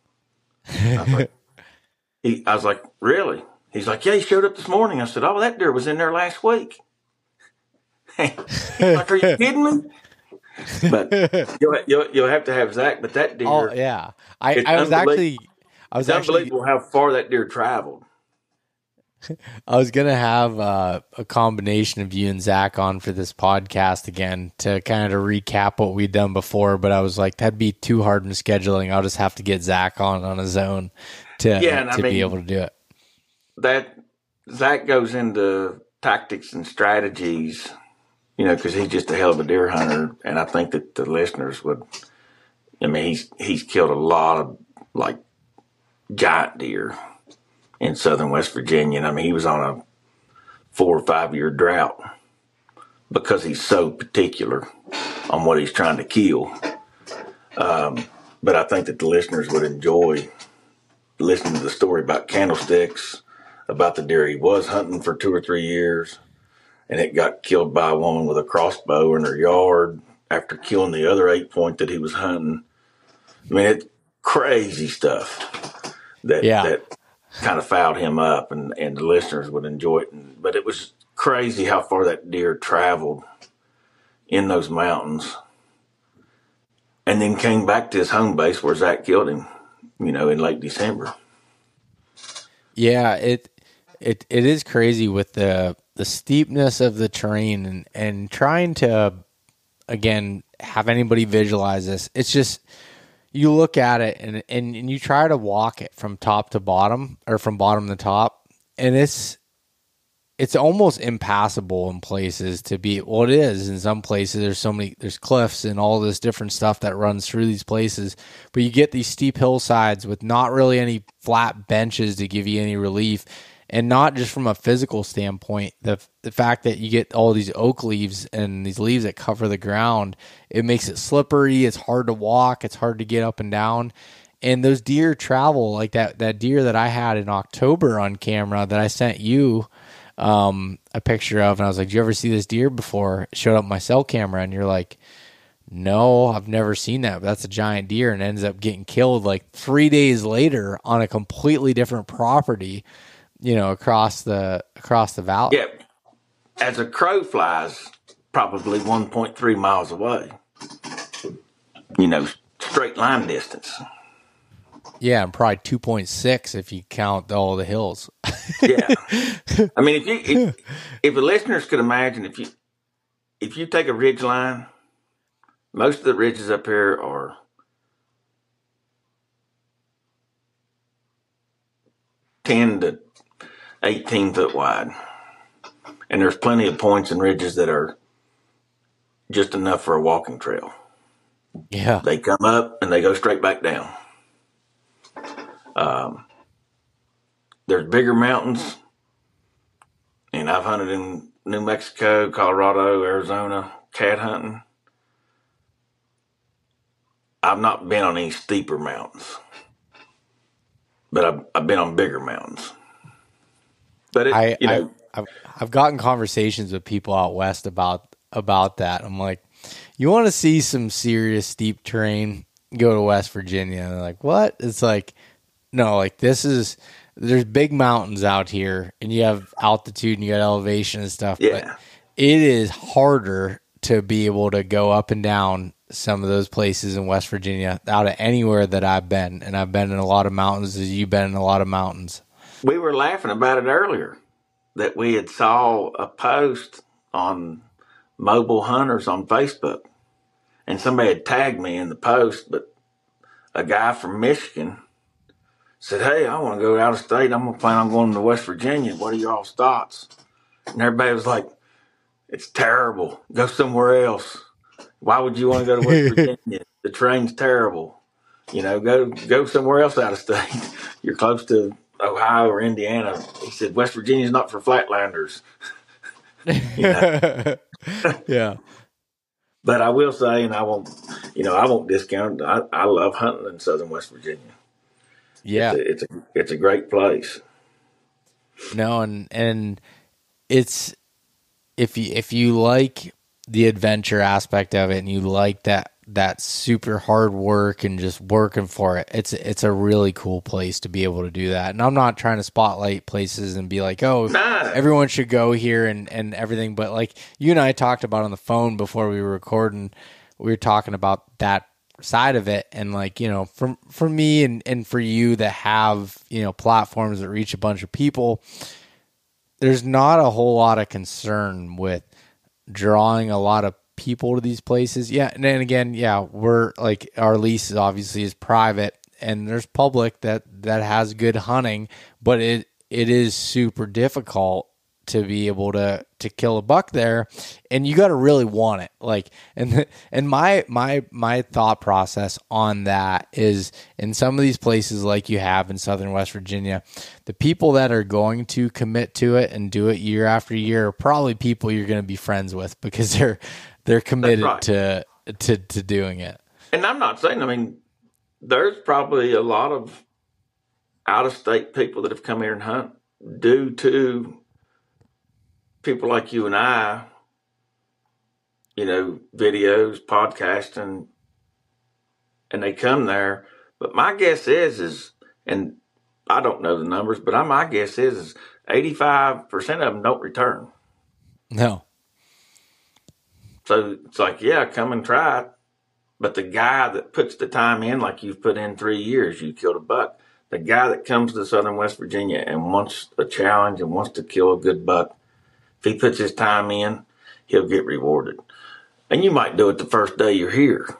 I was like, really? He's like, yeah, he showed up this morning. I said, oh, that deer was in there last week. He's like, are you kidding me? But you'll have to have Zach. But that deer, oh yeah, I was unbelievable how far that deer traveled. I was gonna have a combination of you and Zach on for this podcast again to kind of recap what we'd done before, but I was like, that'd be too hard in scheduling. I'll just have to get Zach on his own to be able to do it. That Zach goes into tactics and strategies, because he's just a hell of a deer hunter, and I think that the listeners would. I mean, he's killed a lot of like giant deer in southern West Virginia. And I mean, he was on a 4 or 5 year drought because he's so particular on what he's trying to kill. But I think that the listeners would enjoy listening to the story about candlesticks, about the deer he was hunting for 2 or 3 years, and it got killed by a woman with a crossbow in her yard after killing the other 8-point that he was hunting. I mean, it's crazy stuff that kind of fouled him up, and the listeners would enjoy it. But it was crazy how far that deer traveled in those mountains, and then came back to his home base where Zach killed him, in late December. Yeah, it is crazy with the steepness of the terrain and trying to, again, have anybody visualize this. It's just, you look at it and you try to walk it from top to bottom or from bottom to top, and it's almost impassable in places to be. Well, it is in some places. There's cliffs and all this different stuff that runs through these places, but you get these steep hillsides with not really any flat benches to give you any relief. And not just from a physical standpoint, the fact that you get all these oak leaves and these leaves that cover the ground, it makes it slippery. It's hard to walk. It's hard to get up and down. And those deer travel like that deer that I had in October on camera that I sent you a picture of. And I was like, did you ever see this deer before? It showed up on my cell camera. And you're like, no, I've never seen that. But that's a giant deer, and ends up getting killed like 3 days later on a completely different property. Across the valley. Yeah, as a crow flies, probably 1.3 miles away. Straight line distance. Yeah, and probably 2.6 if you count all the hills. Yeah, I mean, if the listeners could imagine, if you take a ridge line, most of the ridges up here are 10 to 18 foot wide. And there's plenty of points and ridges that are just enough for a walking trail. Yeah. They come up and they go straight back down. There's bigger mountains, and I've hunted in New Mexico, Colorado, Arizona, cat hunting. I've not been on any steeper mountains, but I've been on bigger mountains. But I've gotten conversations with people out west about that. I'm like, you want to see some serious steep terrain? Go to West Virginia. And they're like, what? It's like, no, like there's big mountains out here, and you have altitude and you got elevation and stuff. Yeah. But it is harder to be able to go up and down some of those places in West Virginia out of anywhere that I've been. And I've been in a lot of mountains as you've been in a lot of mountains. We were laughing about it earlier that we had saw a post on Mobile Hunters on Facebook, and somebody had tagged me in the post, but a guy from Michigan said, hey, I want to go out of state. I'm going to plan on going to West Virginia. What are y'all's thoughts? And everybody was like, it's terrible. Go somewhere else. Why would you want to go to West Virginia? The train's terrible. Go somewhere else out of state. You're close to Ohio or Indiana. He said, West Virginia's not for flatlanders. Yeah. But I will say, and I won't discount it. I love hunting in southern West Virginia. Yeah. It's a great place. No, and it's if you like the adventure aspect of it and you like that super hard work and just working for it, it's a really cool place to be able to do that. And I'm not trying to spotlight places and be like, oh, Nah, everyone should go here and everything, but like you and I talked about on the phone before we were recording, we were talking about that side of it. And like, you know, for me and for you that have, you know, platforms that reach a bunch of people, there's not a whole lot of concern with drawing a lot of people to these places. Yeah, and then again, yeah, we're like our lease is obviously is private, and there's public that has good hunting, but it is super difficult to be able to kill a buck there, and you got to really want it. Like, and my thought process on that is in some of these places like you have in southern West Virginia, the people that are going to commit to it and do it year after year are probably people you're going to be friends with because they're committed right. to doing it. And I'm not saying, I mean, there's probably a lot of out of state people that have come here and hunt due to people like you and I, you know, videos, podcasting, and they come there. But my guess is, and I don't know the numbers, but my guess is 85% of them don't return. No. So it's like, yeah, come and try it. But the guy that puts the time in, like you've put in 3 years, you killed a buck. The guy that comes to southern West Virginia and wants a challenge and wants to kill a good buck, if he puts his time in, he'll get rewarded. And you might do it the first day you're here.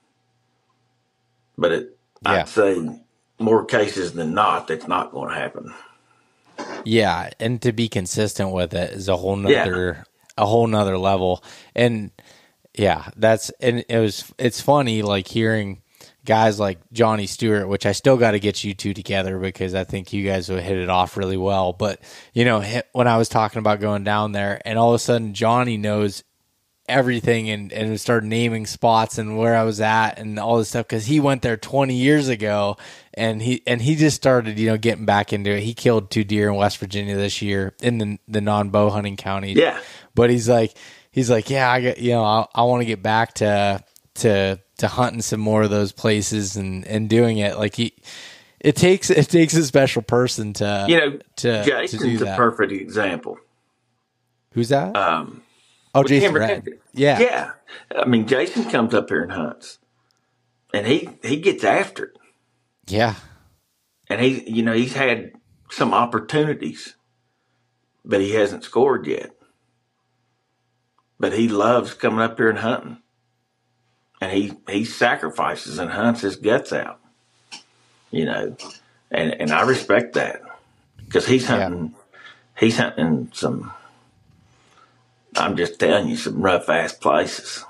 But I'd say more cases than not, that's not going to happen. Yeah, and to be consistent with it is a whole nother level. And yeah, it's funny like hearing guys like Johnny Stewart, which I still got to get you two together because I think you guys would hit it off really well. But, you know, when I was talking about going down there and all of a sudden Johnny knows everything and started naming spots and where I was at and all this stuff because he went there 20 years ago and he just started, you know, getting back into it. He killed 2 deer in West Virginia this year in the non-bow hunting county. Yeah. But he's like, yeah, I want to get back to hunting some more of those places and doing it. Like it takes a special person to, you know, Jason's to do that. A perfect example. Who's that? Jason Red. Yeah. Yeah. I mean, Jason comes up here and hunts and he gets after it. Yeah. And he's had some opportunities, but he hasn't scored yet. But he loves coming up here and hunting. And he sacrifices and hunts his guts out, you know, and I respect that because he's hunting some, I'm just telling you, some rough ass places.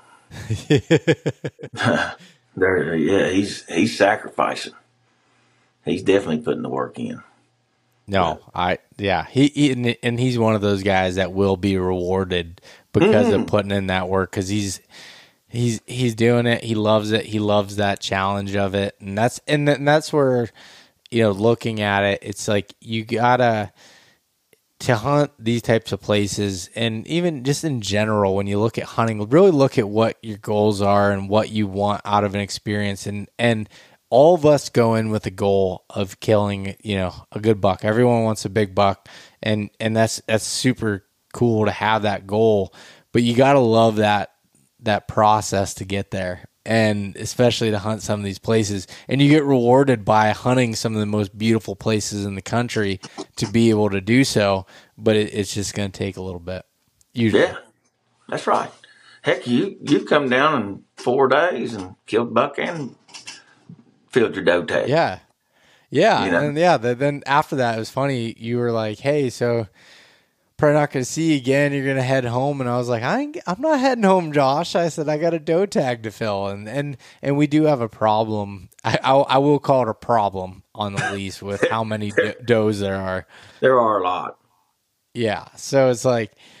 He's sacrificing. He's definitely putting the work in. No, he's one of those guys that will be rewarded because of putting in that work because he's doing it. He loves it. He loves that challenge of it. And that's where, you know, looking at it, it's like you gotta to hunt these types of places. And even just in general, when you look at hunting, really look at what your goals are and what you want out of an experience. And all of us go in with a goal of killing, you know, a good buck. Everyone wants a big buck. And that's super cool to have that goal, but you got to love that process to get there, and especially to hunt some of these places. And you get rewarded by hunting some of the most beautiful places in the country to be able to do so, but it's just going to take a little bit. Usually. Yeah, that's right. Heck, you come down in 4 days and killed buck and filled your doe tag. Yeah. Yeah. You know? And then after that, it was funny. You were like, hey, so probably not going to see you again. You're going to head home. And I was like, I'm not heading home, Josh. I said, I got a doe tag to fill. And we do have a problem. I will call it a problem on the lease with how many does there are. There are a lot. Yeah. So it's like,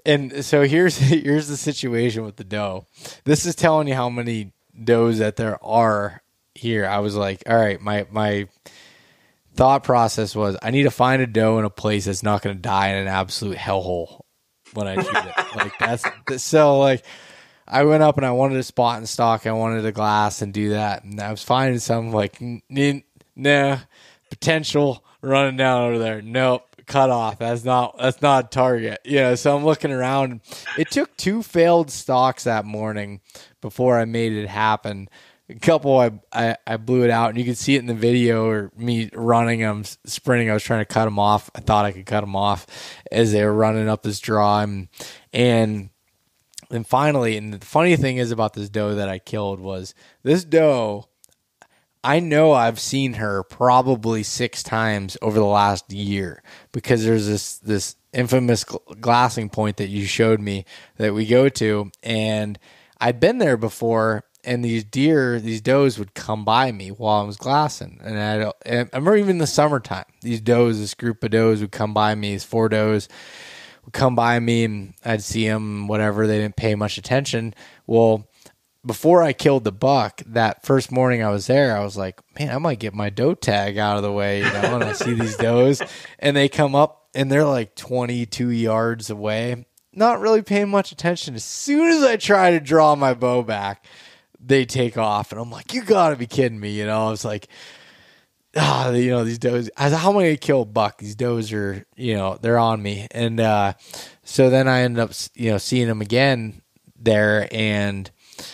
And so here's the situation with the doe. This is telling you how many does that there are here. I was like, all right, my thought process was I need to find a doe in a place that's not going to die in an absolute hellhole when I shoot it. Like that's so like I went up and I wanted a spot and stock. I wanted a glass and do that. And I was finding some like, nah, potential running down over there. Nope. Cut off. That's not a target. So I'm looking around. It took 2 failed stalks that morning before I made it happen. A couple I blew it out, and you can see it in the video or me running them, sprinting. I was trying to cut them off. I thought I could cut them off as they were running up this draw. And finally, and the funny thing is about this doe that I killed was this doe, I know I've seen her probably 6 times over the last year because there's this infamous glassing point that you showed me that we go to, and I'd been there before, and these does would come by me while I was glassing, and I remember even in the summertime, this group of does would come by me, these 4 does would come by me, and I'd see them, whatever, they didn't pay much attention. Well, before I killed the buck, that first morning I was there, I was like, man, I might get my doe tag out of the way, and I see these does, and they come up, and they're like 22 yards away, not really paying much attention. As soon as I try to draw my bow back, they take off, and I'm like, you gotta be kidding me, I was like, these does, how am I going to kill a buck? These does are, they're on me. And so then I ended up, seeing them again there, and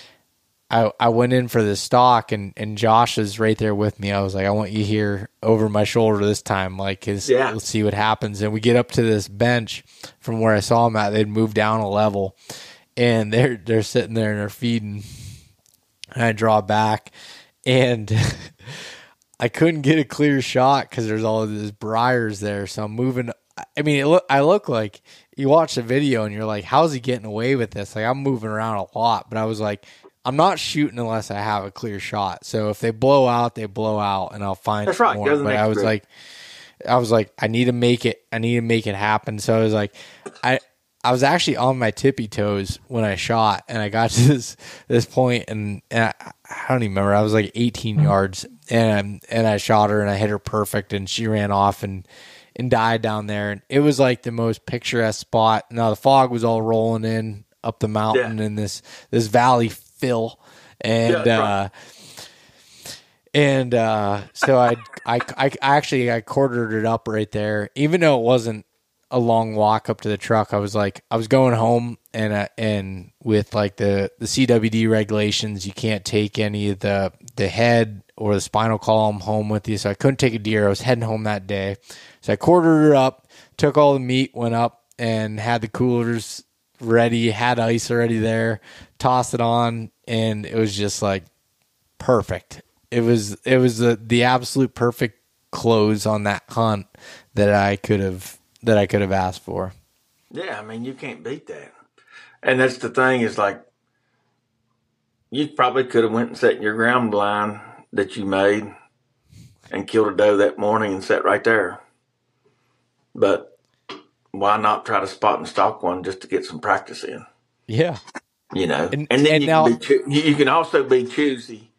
I went in for this stalk, and Josh is right there with me. I was like, I want you here over my shoulder this time, let's see what happens. And we get up to this bench from where I saw them at. They'd moved down a level, and they're sitting there and they're feeding. And I draw back, and I couldn't get a clear shot because there's all of these briars there. So I'm moving. I mean, I look like, you watch the video and you're like, how's he getting away with this? Like, I'm moving around a lot, but I was like, I'm not shooting unless I have a clear shot. So if they blow out, they blow out, and I'll find That's right. more. But I was like, I need to make it. I need to make it happen. So I was like, I was actually on my tippy toes when I shot, and I got to this point, and I don't even remember. I was like 18 yards, and I shot her, and I hit her perfect, and she ran off and died down there. And it was like the most picturesque spot. Now the fog was all rolling in up the mountain in this valley fill, and so I quartered it up right there, even though it wasn't a long walk up to the truck. I was going home, and with like the CWD regulations, you can't take any of the head or the spinal column home with you. So I couldn't take a deer. I was heading home that day. So I quartered her up, took all the meat, went up and had the coolers ready, had ice already there, tossed it on, and it was just like perfect. It was the absolute perfect close on that hunt that I could have asked for. Yeah, I mean, you can't beat that. And that's the thing, is like, you probably could have went and sat in your ground blind that you made and killed a doe that morning and sat right there. But why not try to spot and stalk one just to get some practice in? Yeah. And then you can also be choosy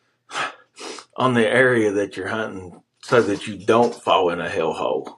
on the area that you're hunting so that you don't fall in a hellhole,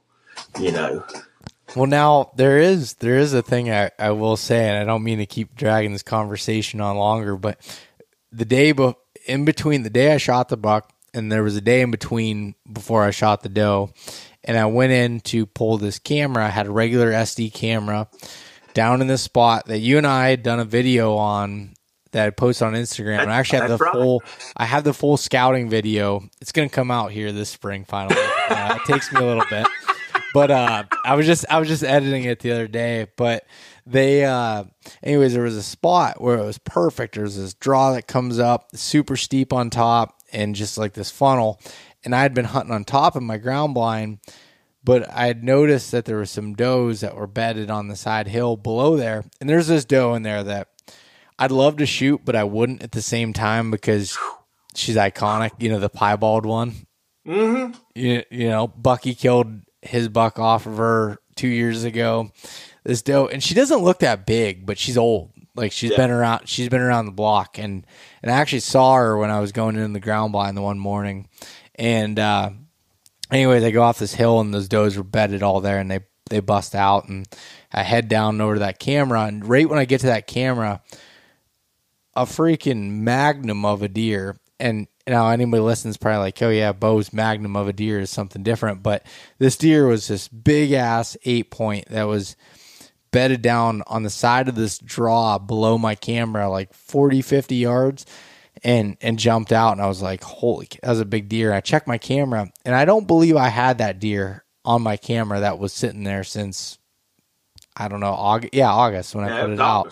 Well, now there is a thing I will say, and I don't mean to keep dragging this conversation on longer, but the day in between the day I shot the buck, and there was a day in between before I shot the doe, and I went in to pull this camera. I had a regular SD camera down in this spot that you and I had done a video on that I posted on Instagram. And I actually have the full scouting video. It's going to come out here this spring finally. It takes me a little bit. But I was just editing it the other day. But anyways, there was a spot where it was perfect. There's this draw that comes up, super steep on top, and just like this funnel. And I had been hunting on top of my ground blind, but I had noticed that there were some does that were bedded on the side hill below there. And there's this doe in there that I'd love to shoot, but I wouldn't at the same time because she's iconic. The piebald one. Mm-hmm. Bucky killed his buck off of her 2 years ago. this doe, and she doesn't look that big, but she's old. Like she's been around the block, and I actually saw her when I was going in the ground blind the one morning. And anyways, I go off this hill, and those does were bedded all there, and they bust out, and I head down over to that camera, and right when I get to that camera, a freaking magnum of a deer. And now anybody listens is probably like, oh yeah, Bo's magnum of a deer is something different. But this deer was this big ass 8-point that was bedded down on the side of this draw below my camera, like 40, 50 yards, and jumped out. And I was like, holy, that was a big deer. I checked my camera, and I don't believe I had that deer on my camera that was sitting there since, I don't know, August when I put it out.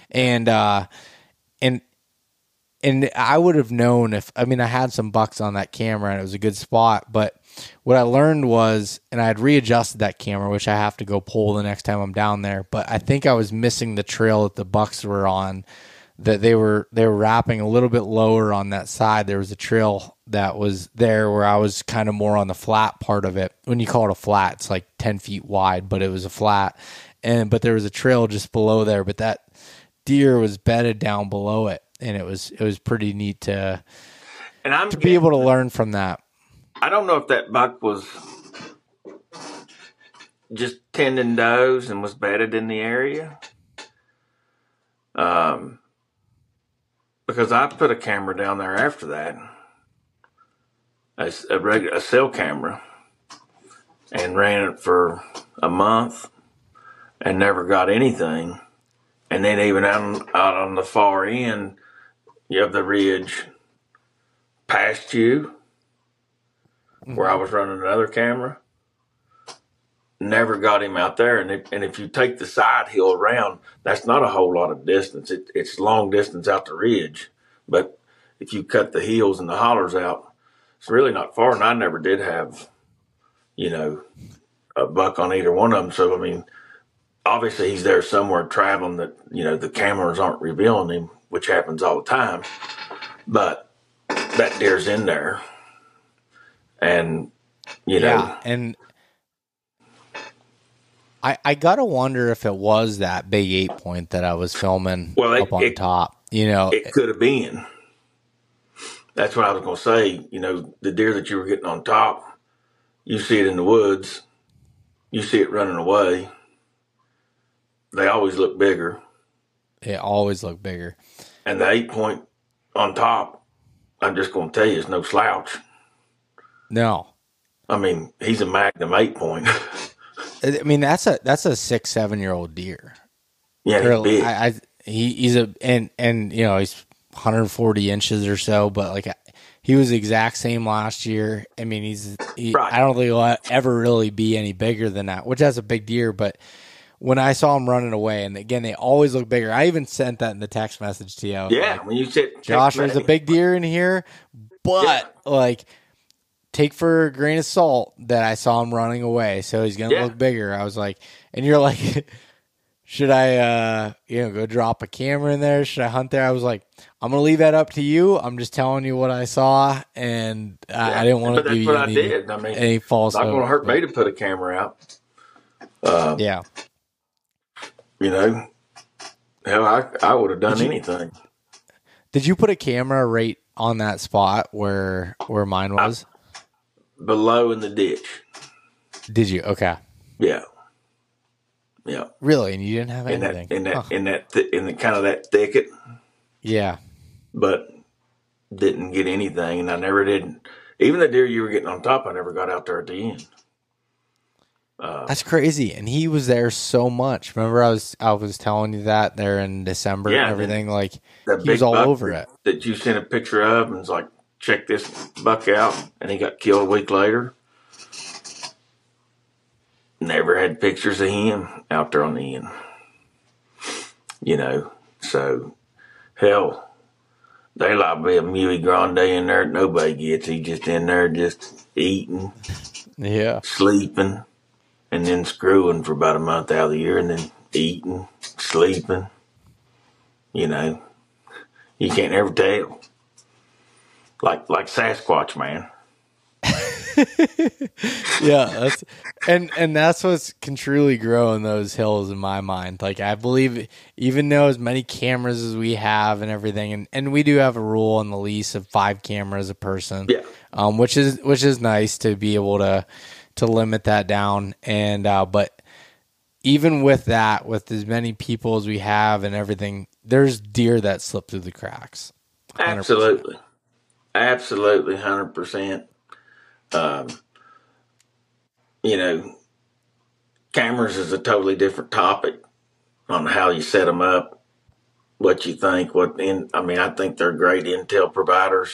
And I would have known I had some bucks on that camera and it was a good spot, but what I learned was, and I had readjusted that camera, which I have to go pull the next time I'm down there, but I think I was missing the trail that the bucks were on, that they were wrapping a little bit lower on that side. There was a trail that was there where I was kind of more on the flat part of it. When you call it a flat, it's like 10 feet wide, but it was a flat. But there was a trail just below there, but that deer was bedded down below it. And it was pretty neat to be able to learn from that. I don't know if that buck was just tending does and was bedded in the area. Because I put a camera down there after that, a cell camera, and ran it for a month and never got anything. And then even out on the far end, you have the ridge past you, where I was running another camera. Never got him out there. And if you take the side hill around, that's not a whole lot of distance. It's long distance out the ridge. But if you cut the hills and the hollers out, it's really not far. And I never did have, a buck on either one of them. So, obviously he's there somewhere traveling that, the cameras aren't revealing him, which happens all the time. But that deer's in there. And, and I got to wonder if it was that big 8-point that I was filming up on top. It could have been. That's what I was going to say. The deer that you were getting on top, you see it in the woods. You see it running away. They always look bigger. They always look bigger. And the 8-point on top, I'm just going to tell you, is no slouch. No. He's a Magnum 8-point. That's a 6-7-year-old deer. Yeah, he's big. He's 140 inches or so, but he was the exact same last year. Right. I don't think he'll ever really be any bigger than that, which that's a big deer, but when I saw him running away, and again, they always look bigger. I even sent that in the text message to you. Yeah, when you said, Josh, there's a big deer in here, but take for a grain of salt that I saw him running away, so he's gonna look bigger. I was like, and you're like, should I, go drop a camera in there? Should I hunt there? I was like, I'm gonna leave that up to you. I'm just telling you what I saw, and I didn't want to give you any false. It's not gonna hurt me to put a camera out. Yeah. Hell, I would have done anything. Did you put a camera right on that spot where mine was? Below in the ditch. Did you? Okay. Yeah. Yeah. Really? And you didn't have anything? In the kind of that thicket. Yeah. But didn't get anything, and I never did. Even the deer you were getting on top, I never got out there at the end. That's crazy, and he was there so much. Remember, I was telling you that there in December and everything. He was all over it. That you sent a picture of, and was like, check this buck out, and he got killed a week later. Never had pictures of him out there on the end. So hell, they like to be a Muy Grande in there that nobody gets. He just in there just eating, sleeping. And then screwing for about a month out of the year, and then eating, sleeping. You can't ever tell. Like Sasquatch, man. Yeah, that's what can truly grow in those hills in my mind. Like I believe even though as many cameras as we have and everything, and we do have a rule on the lease of 5 cameras a person. Yeah. Which is nice to be able to limit that down. And but even with that, with as many people as we have and everything, there's deer that slip through the cracks. 100%. Absolutely, 100%. You know, cameras is a totally different topic on how you set them up, what you think, I think they're great intel providers.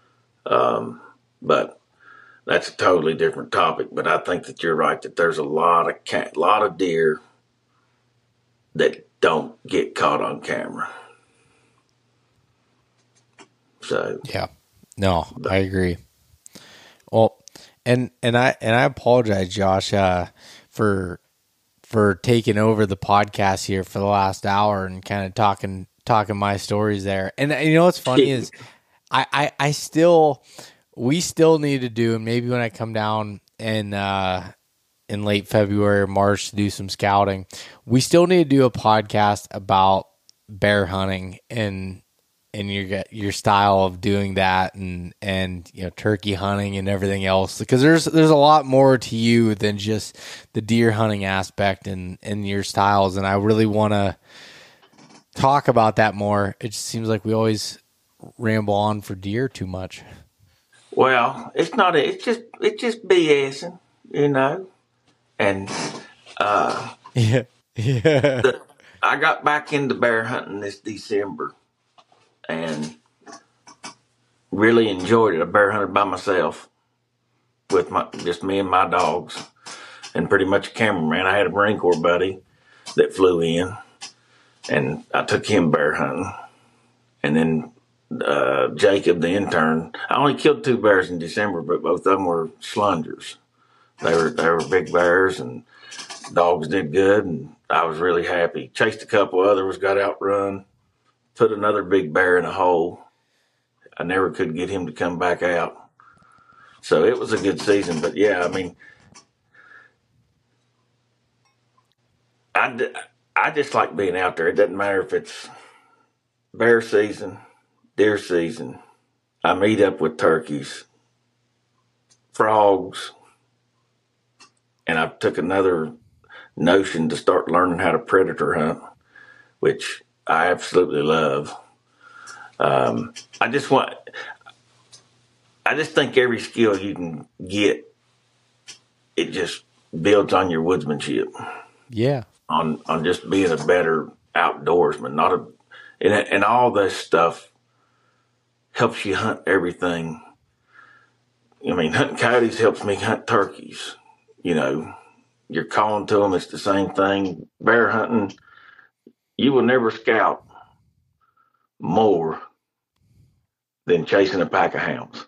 But that's a totally different topic. But I think that you're right that there's a lot of deer that don't get caught on camera. So yeah, no, I agree. Well, and I apologize, Josh, for taking over the podcast here for the last hour and kind of talking my stories there. And you know what's funny is we still need to do, and maybe when I come down in late February or March to do some scouting, we still need to do a podcast about bear hunting and your style of doing that and you know, turkey hunting and everything else, because there's a lot more to you than just the deer hunting aspect and your styles, and I really want to talk about that more. It just seems like we always ramble on for deer too much. Well, it's not. It's just BSing, you know. And yeah. I got back into bear hunting this December, and really enjoyed it. I bear hunted by myself with just me and my dogs, and pretty much a cameraman. I had a Marine Corps buddy that flew in, and I took him bear hunting, and then. Jacob, the intern. I only killed 2 bears in December, but both of them were slungers. They were big bears, and dogs did good, and I was really happy. Chased a couple others, got outrun, put another big bear in a hole. I never could get him to come back out. So it was a good season, but yeah, I mean, I just like being out there. It doesn't matter if it's bear season, deer season. I meet up with turkeys, frogs, and I took another notion to start learning how to predator hunt, which I absolutely love. I just think every skill you can get, it just builds on your woodsmanship. Yeah. On just being a better outdoorsman, and all this stuff helps you hunt everything. I mean, hunting coyotes helps me hunt turkeys. You know, you're calling to them. It's the same thing. Bear hunting, you will never scout more than chasing a pack of hounds.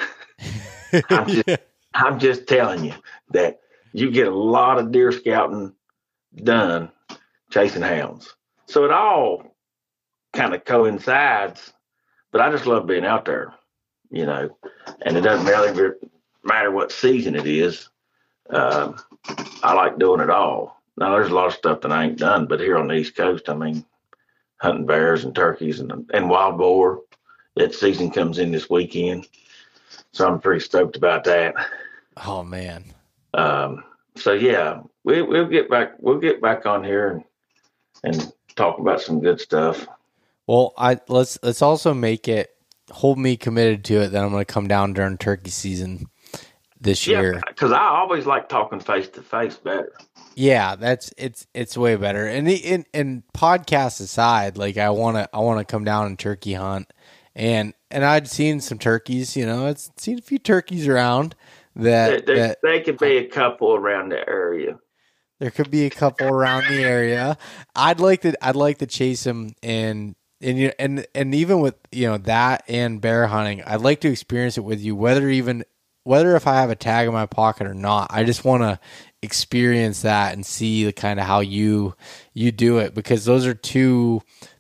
I'm just telling you that you get a lot of deer scouting done chasing hounds. So it all kind of coincides. But I just love being out there, you know, and it doesn't really matter what season it is. I like doing it all. Now, there's a lot of stuff that I ain't done, but here on the East Coast, I mean, hunting bears and turkeys and wild boar, that season comes in this weekend. So I'm pretty stoked about that. Oh, man. So, yeah, we'll get back on here and talk about some good stuff. Well, let's also hold me committed to it that I'm going to come down during turkey season this year. Because I always like talking face to face better. Yeah, it's way better. And podcasts aside, like I want to come down and turkey hunt, and I'd seen some turkeys. You know, I'd seen a few turkeys around that they could be a couple around the area. There could be a couple around the area. I'd like to chase them and even with, you know, that and bear hunting, I'd like to experience it with you, whether if I have a tag in my pocket or not. I just want to experience that and see the kind of how you do it, because those are two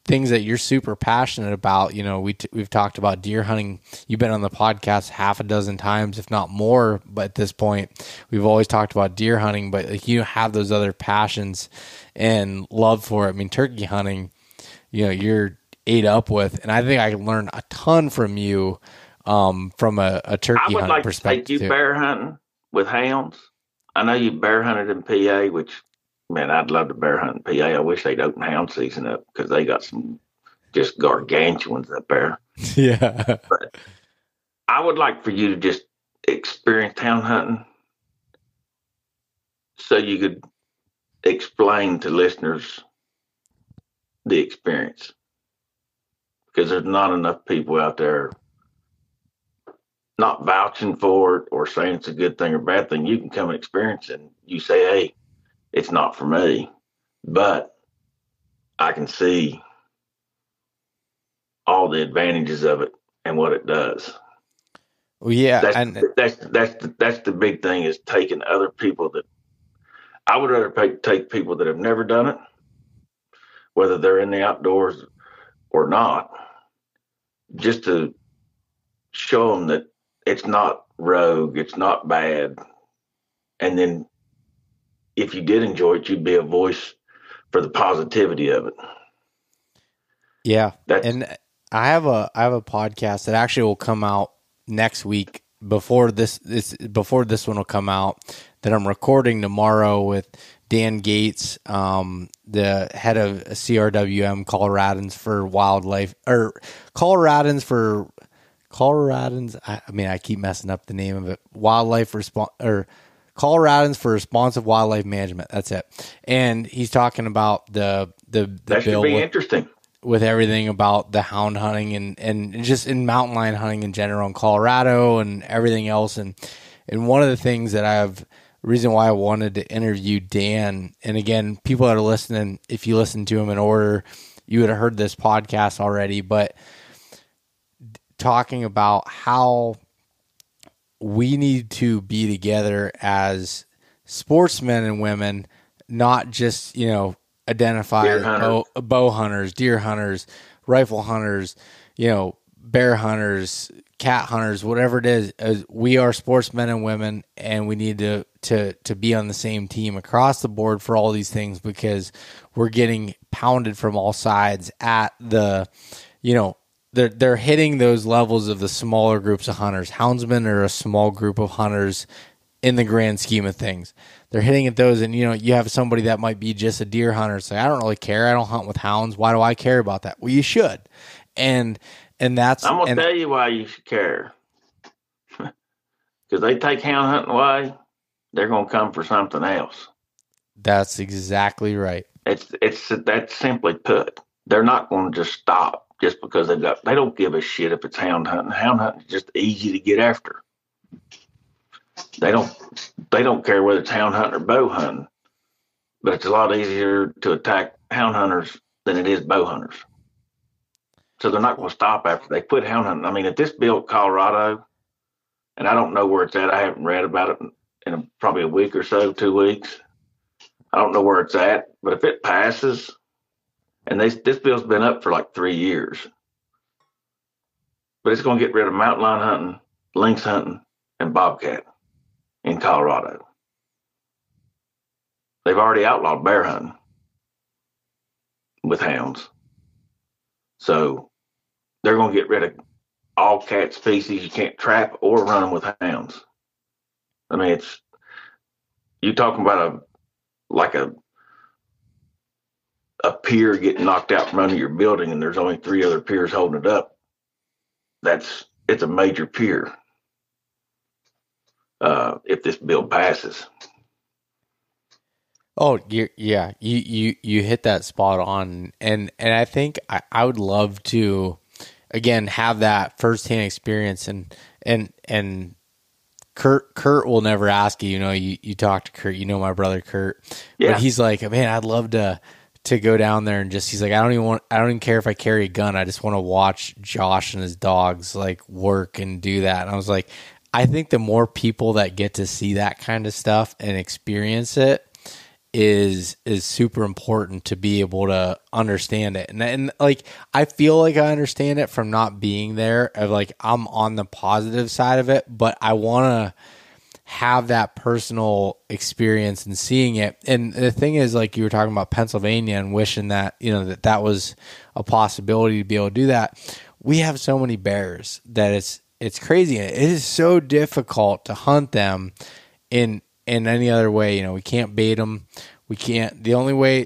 things that you're super passionate about. You know, we've talked about deer hunting. You've been on the podcast half a dozen times, if not more. But at this point, we've always talked about deer hunting, but like, you have those other passions and love for it. I mean, turkey hunting, you know, you're ate up with, and I think I learned a ton from you, from a turkey I would like to perspective. take you bear hunting with hounds. I know you bear hunted in PA, which, man, I'd love to bear hunt in PA. I wish they'd open hound season up because they got some just gargantuans up there. Yeah. But I would like for you to just experience hound hunting so you could explain to listeners the experience, because there's not enough people out there not vouching for it or saying it's a good thing or bad thing. You can come and experience it and you say, hey, it's not for me, but I can see all the advantages of it and what it does. Well, yeah. That's the big thing, is taking other people that I would rather take people that have never done it, whether they're in the outdoors or not, just to show them that it's not rogue, it's not bad. And then if you did enjoy it, you'd be a voice for the positivity of it. Yeah. And I have a podcast that actually will come out next week before this one will come out, that I'm recording tomorrow with Dan Gates, the head of CRWM, Coloradans for Wildlife, or Coloradans. I mean, I keep messing up the name of it. Coloradans for Responsive Wildlife Management. That's it. And he's talking about the that bill should be interesting with everything about the hound hunting and just in mountain lion hunting in general in Colorado and everything else. And one of the things that reason why I wanted to interview Dan, and again, people that are listening, if you listen to him in order, you would have heard this podcast already, but talking about how we need to be together as sportsmen and women, not just, you know, identify bow hunters, deer hunters, rifle hunters, you know, bear hunters, cat hunters, whatever it is. We are sportsmen and women, and we need to be on the same team across the board for all these things, because we're getting pounded from all sides at the, you know, they're hitting those levels of the smaller groups of hunters. Houndsmen are a small group of hunters in the grand scheme of things. They're hitting at those, and you know, you have somebody that might be just a deer hunter say, I don't really care. I don't hunt with hounds. Why do I care about that? Well, you should. And that's, I'm going to tell you why you should care. Because they take hound hunting away, they're going to come for something else. That's exactly right. That's simply put. They're not going to just stop just because they don't give a shit if it's hound hunting. Hound hunting is just easy to get after. They don't care whether it's hound hunting or bow hunting, but it's a lot easier to attack hound hunters than it is bow hunters. So they're not going to stop after they quit hound hunting. I mean, if this bill at Colorado, and I don't know where it's at, I haven't read about it in probably a week or so, 2 weeks. I don't know where it's at, but if it passes, and this bill's been up for like 3 years, but it's going to get rid of mountain lion hunting, lynx hunting, and bobcat in Colorado. They've already outlawed bear hunting with hounds. So they're going to get rid of all cat species. You can't trap or run them with hounds. I mean, you talking about a pier getting knocked out from under your building, and there's only 3 other piers holding it up. It's a major pier. If this bill passes. Oh, yeah, you hit that spot on, and I think I would love to, again, have that firsthand experience, and Kurt will never ask you. You know, you talk to Kurt, you know my brother Kurt, yeah. But he's like, man, I'd love to go down there and just, he's like, I don't even care if I carry a gun. I just want to watch Josh and his dogs like work and do that. And I was like, I think the more people that get to see that kind of stuff and experience it, is super important to be able to understand it. And like, I feel like I understand it from not being there. Of like, I'm on the positive side of it, but I want to have that personal experience and seeing it. And the thing is, like you were talking about Pennsylvania and wishing that, that was a possibility to be able to do that. We have so many bears that it's crazy. It is so difficult to hunt them in any other way. We can't bait them. We can't. The only way,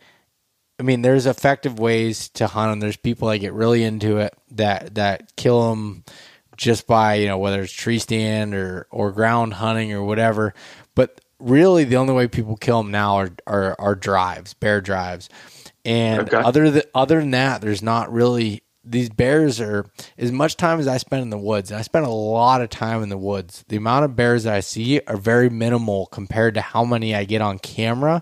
there's effective ways to hunt them. There's people that get really into it that kill them just by, whether it's tree stand or ground hunting or whatever. But really the only way people kill them now are drives, bear drives. And other than that, there's not really. These bears are, as much time as I spend in the woods, and I spend a lot of time in the woods, the amount of bears that I see are very minimal compared to how many I get on camera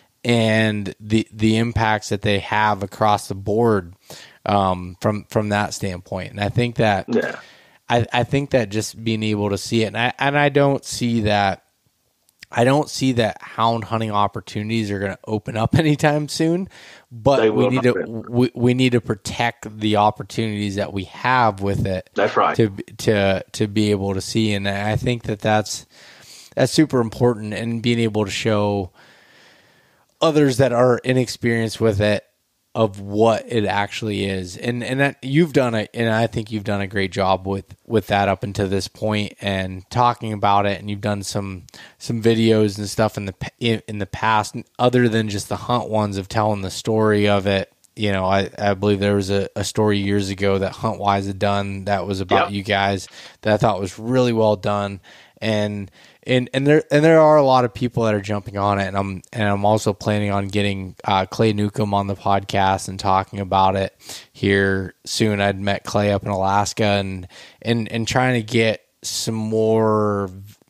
and the impacts that they have across the board from that standpoint. And I think that I think that just being able to see it, and I don't see that. I don't see that hound hunting opportunities are going to open up anytime soon, but we need to protect the opportunities that we have with it. That's right. To be able to see, and I think that's super important, and being able to show others that are inexperienced with it of what it actually is, and that you've done it, and I think you've done a great job with that up until this point, and talking about it, and you've done some videos and stuff in the past, other than just the hunt ones of telling the story of it. I believe there was a story years ago that HuntWise had done that was about you guys that I thought was really well done, and there are a lot of people that are jumping on it, and I'm also planning on getting Clay Newcomb on the podcast and talking about it here soon. I'd met Clay up in Alaska and trying to get some more,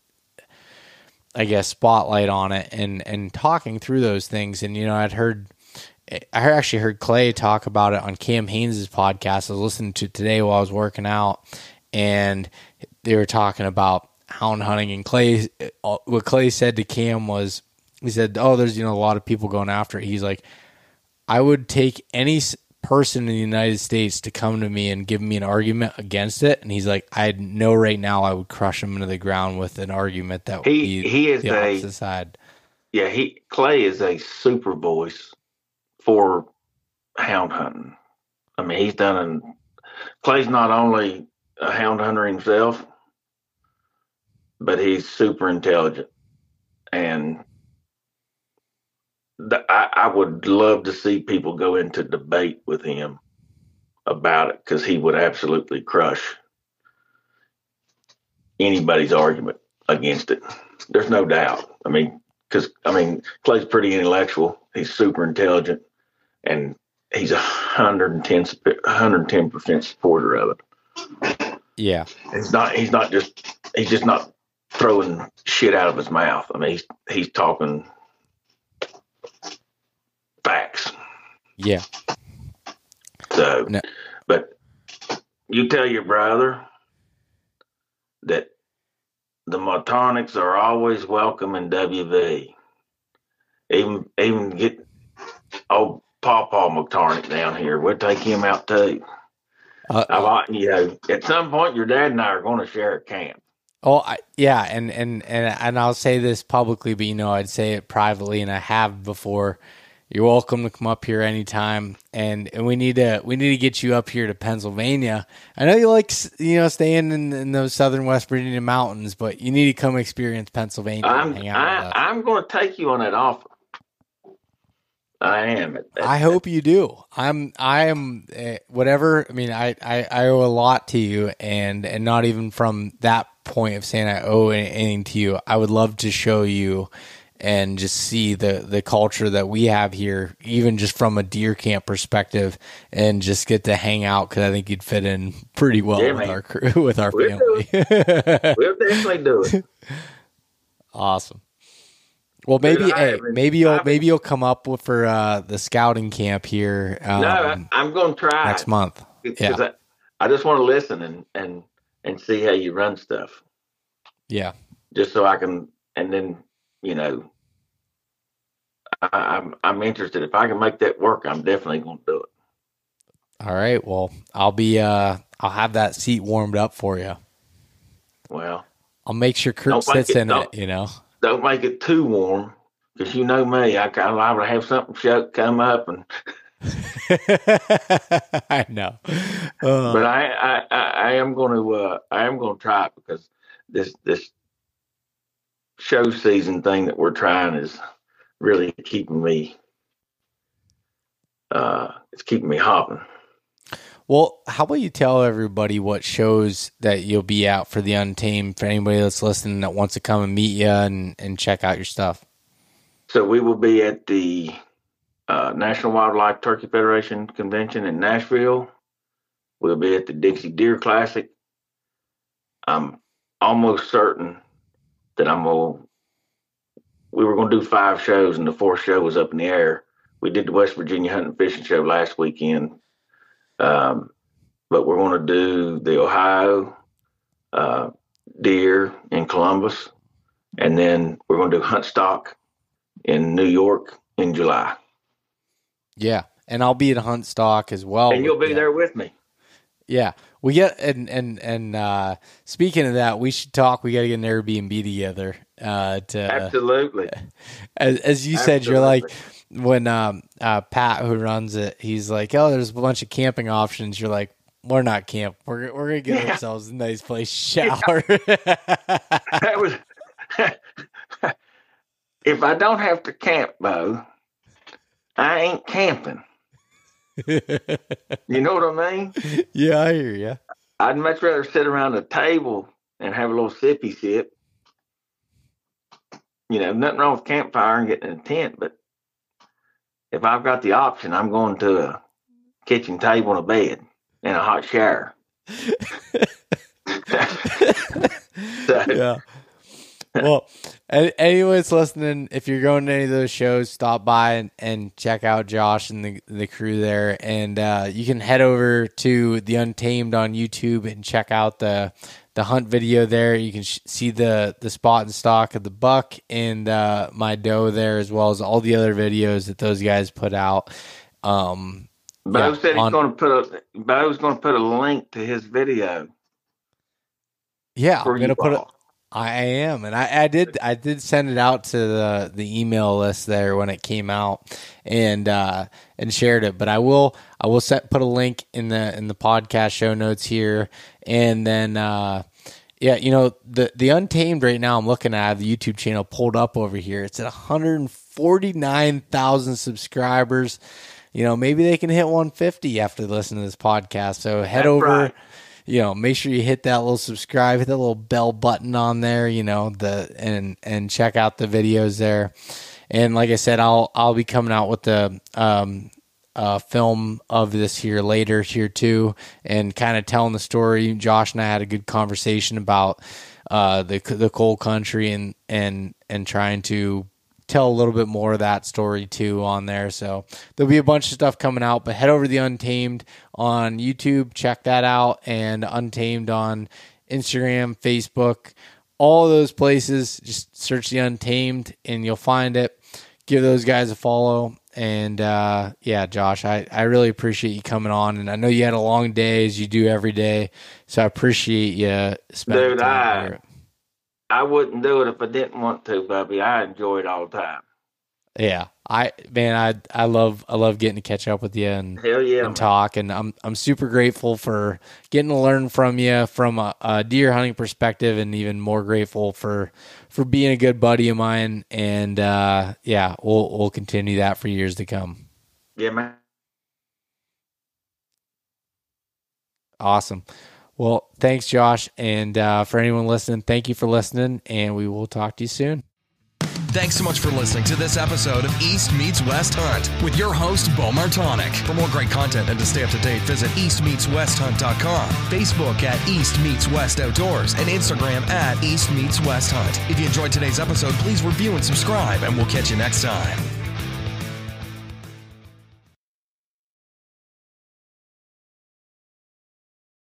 I guess, spotlight on it and talking through those things. And I actually heard Clay talk about it on Cam Haynes' podcast. I was listening to today while I was working out, and they were talking about hound hunting, and what Clay said to Cam was, he said, there's a lot of people going after it. He's like, I would take any person in the United States to come to me and give me an argument against it, and he's like, I know right now I would crush him into the ground with an argument that would be the opposite side. Yeah, Clay is a super voice for hound hunting. Clay's not only a hound hunter himself, but he's super intelligent, and I would love to see people go into debate with him about it, because he would absolutely crush anybody's argument against it. There's no doubt. Clay's pretty intellectual. He's super intelligent, and he's 110% supporter of it. Yeah, he's just not throwing shit out of his mouth. He's talking facts. Yeah. So, no. But you tell your brother that the Martonics are always welcome in WV. Even get old Pawpaw McTarnick down here. We'll take him out too. At some point, your dad and I are going to share a camp. And I'll say this publicly, but I'd say it privately, and I have before. You're welcome to come up here anytime, and we need to get you up here to Pennsylvania. I know you like staying in those southern West Virginia mountains, but you need to come experience Pennsylvania. I'm going to take you on that offer. I am. I hope you do. I am whatever. I owe a lot to you, and not even from that point of saying I owe anything to you. I would love to show you and just see the culture that we have here, even just from a deer camp perspective, and just get to hang out, because I think you'd fit in pretty well with our crew, with our family. We'll definitely do it. Awesome. Well, maybe you'll come up for the scouting camp here. No, I'm going to try next month. Yeah, I just want to listen and see how you run stuff. Yeah, just so I can, and then I'm interested. If I can make that work, I'm definitely going to do it. All right. Well, I'll have that seat warmed up for you. Well, I'll make sure Kurt sits in it, Don't make it too warm, because you know me. I would have something come up and. I know, but I am going to try it, because this show season thing that we're trying is really keeping me. It's keeping me hopping. Well, how about you tell everybody what shows that you'll be out for the Untamed, for anybody that's listening that wants to come and meet you and check out your stuff? So we will be at the National Wildlife Turkey Federation Convention in Nashville. We'll be at the Dixie Deer Classic. I'm almost certain that we were going to do 5 shows, and the 4th show was up in the air. We did the West Virginia Hunting and Fishing Show last weekend. But we're going to do the Ohio deer in Columbus, and then we're going to do Hunt Stock in New York in July. Yeah, and I'll be at Hunt Stock as well. And you'll be there with me. Yeah, we get and speaking of that, we should talk. We got to get an Airbnb together. Absolutely. As you said, you're like, when Pat, who runs it, he's like, oh, there's a bunch of camping options. You're like, we're not camp. We're gonna get ourselves a nice place to shower. That was if I don't have to camp, Bo, I ain't camping. You know what I mean? Yeah, I hear you. I'd much rather sit around a table and have a little sippy sip. Nothing wrong with campfire and getting in a tent, but if I've got the option, I'm going to a kitchen table and a bed and a hot shower. Yeah. Well, anyways, listening, if you're going to any of those shows, stop by and check out Josh and the crew there. And you can head over to The Untamed on YouTube and check out the hunt video there. You can see the spot and stock of the buck and my doe there, as well as all the other videos that those guys put out. Bo said he's going to put a link to his video. Yeah, I'm going to put it. I am, and I did send it out to the email list there when it came out, and shared it. But I will put a link in the podcast show notes here, and then the Untamed right now, I'm looking at the YouTube channel pulled up over here. It's at 149,000 subscribers. Maybe they can hit 150 after listening to this podcast. So head over. Right. Make sure you hit that little subscribe, hit that little bell button on there, and check out the videos there. And like I said, I'll be coming out with the film of this here later here too, and kind of telling the story. Josh and I had a good conversation about the cold country and trying to tell a little bit more of that story too on there. So there'll be a bunch of stuff coming out, but head over to The Untamed on YouTube, check that out, and Untamed on Instagram, Facebook, all those places. Just search The Untamed and you'll find it. Give those guys a follow. And Josh, I really appreciate you coming on, and I know you had a long day as you do every day, so I appreciate you spending time here. I wouldn't do it if I didn't want to, Bubby. I enjoy it all the time. Yeah, I love getting to catch up with you and talk, and I'm super grateful for getting to learn from you from a deer hunting perspective, and even more grateful for being a good buddy of mine. And we'll continue that for years to come. Yeah, man. Awesome. Well, thanks, Josh. And for anyone listening, thank you for listening, and we will talk to you soon. Thanks so much for listening to this episode of East Meets West Hunt with your host, Bo Martonic. For more great content and to stay up to date, visit eastmeetswesthunt.com, Facebook at East Meets West Outdoors, and Instagram at East Meets West Hunt. If you enjoyed today's episode, please review and subscribe, and we'll catch you next time.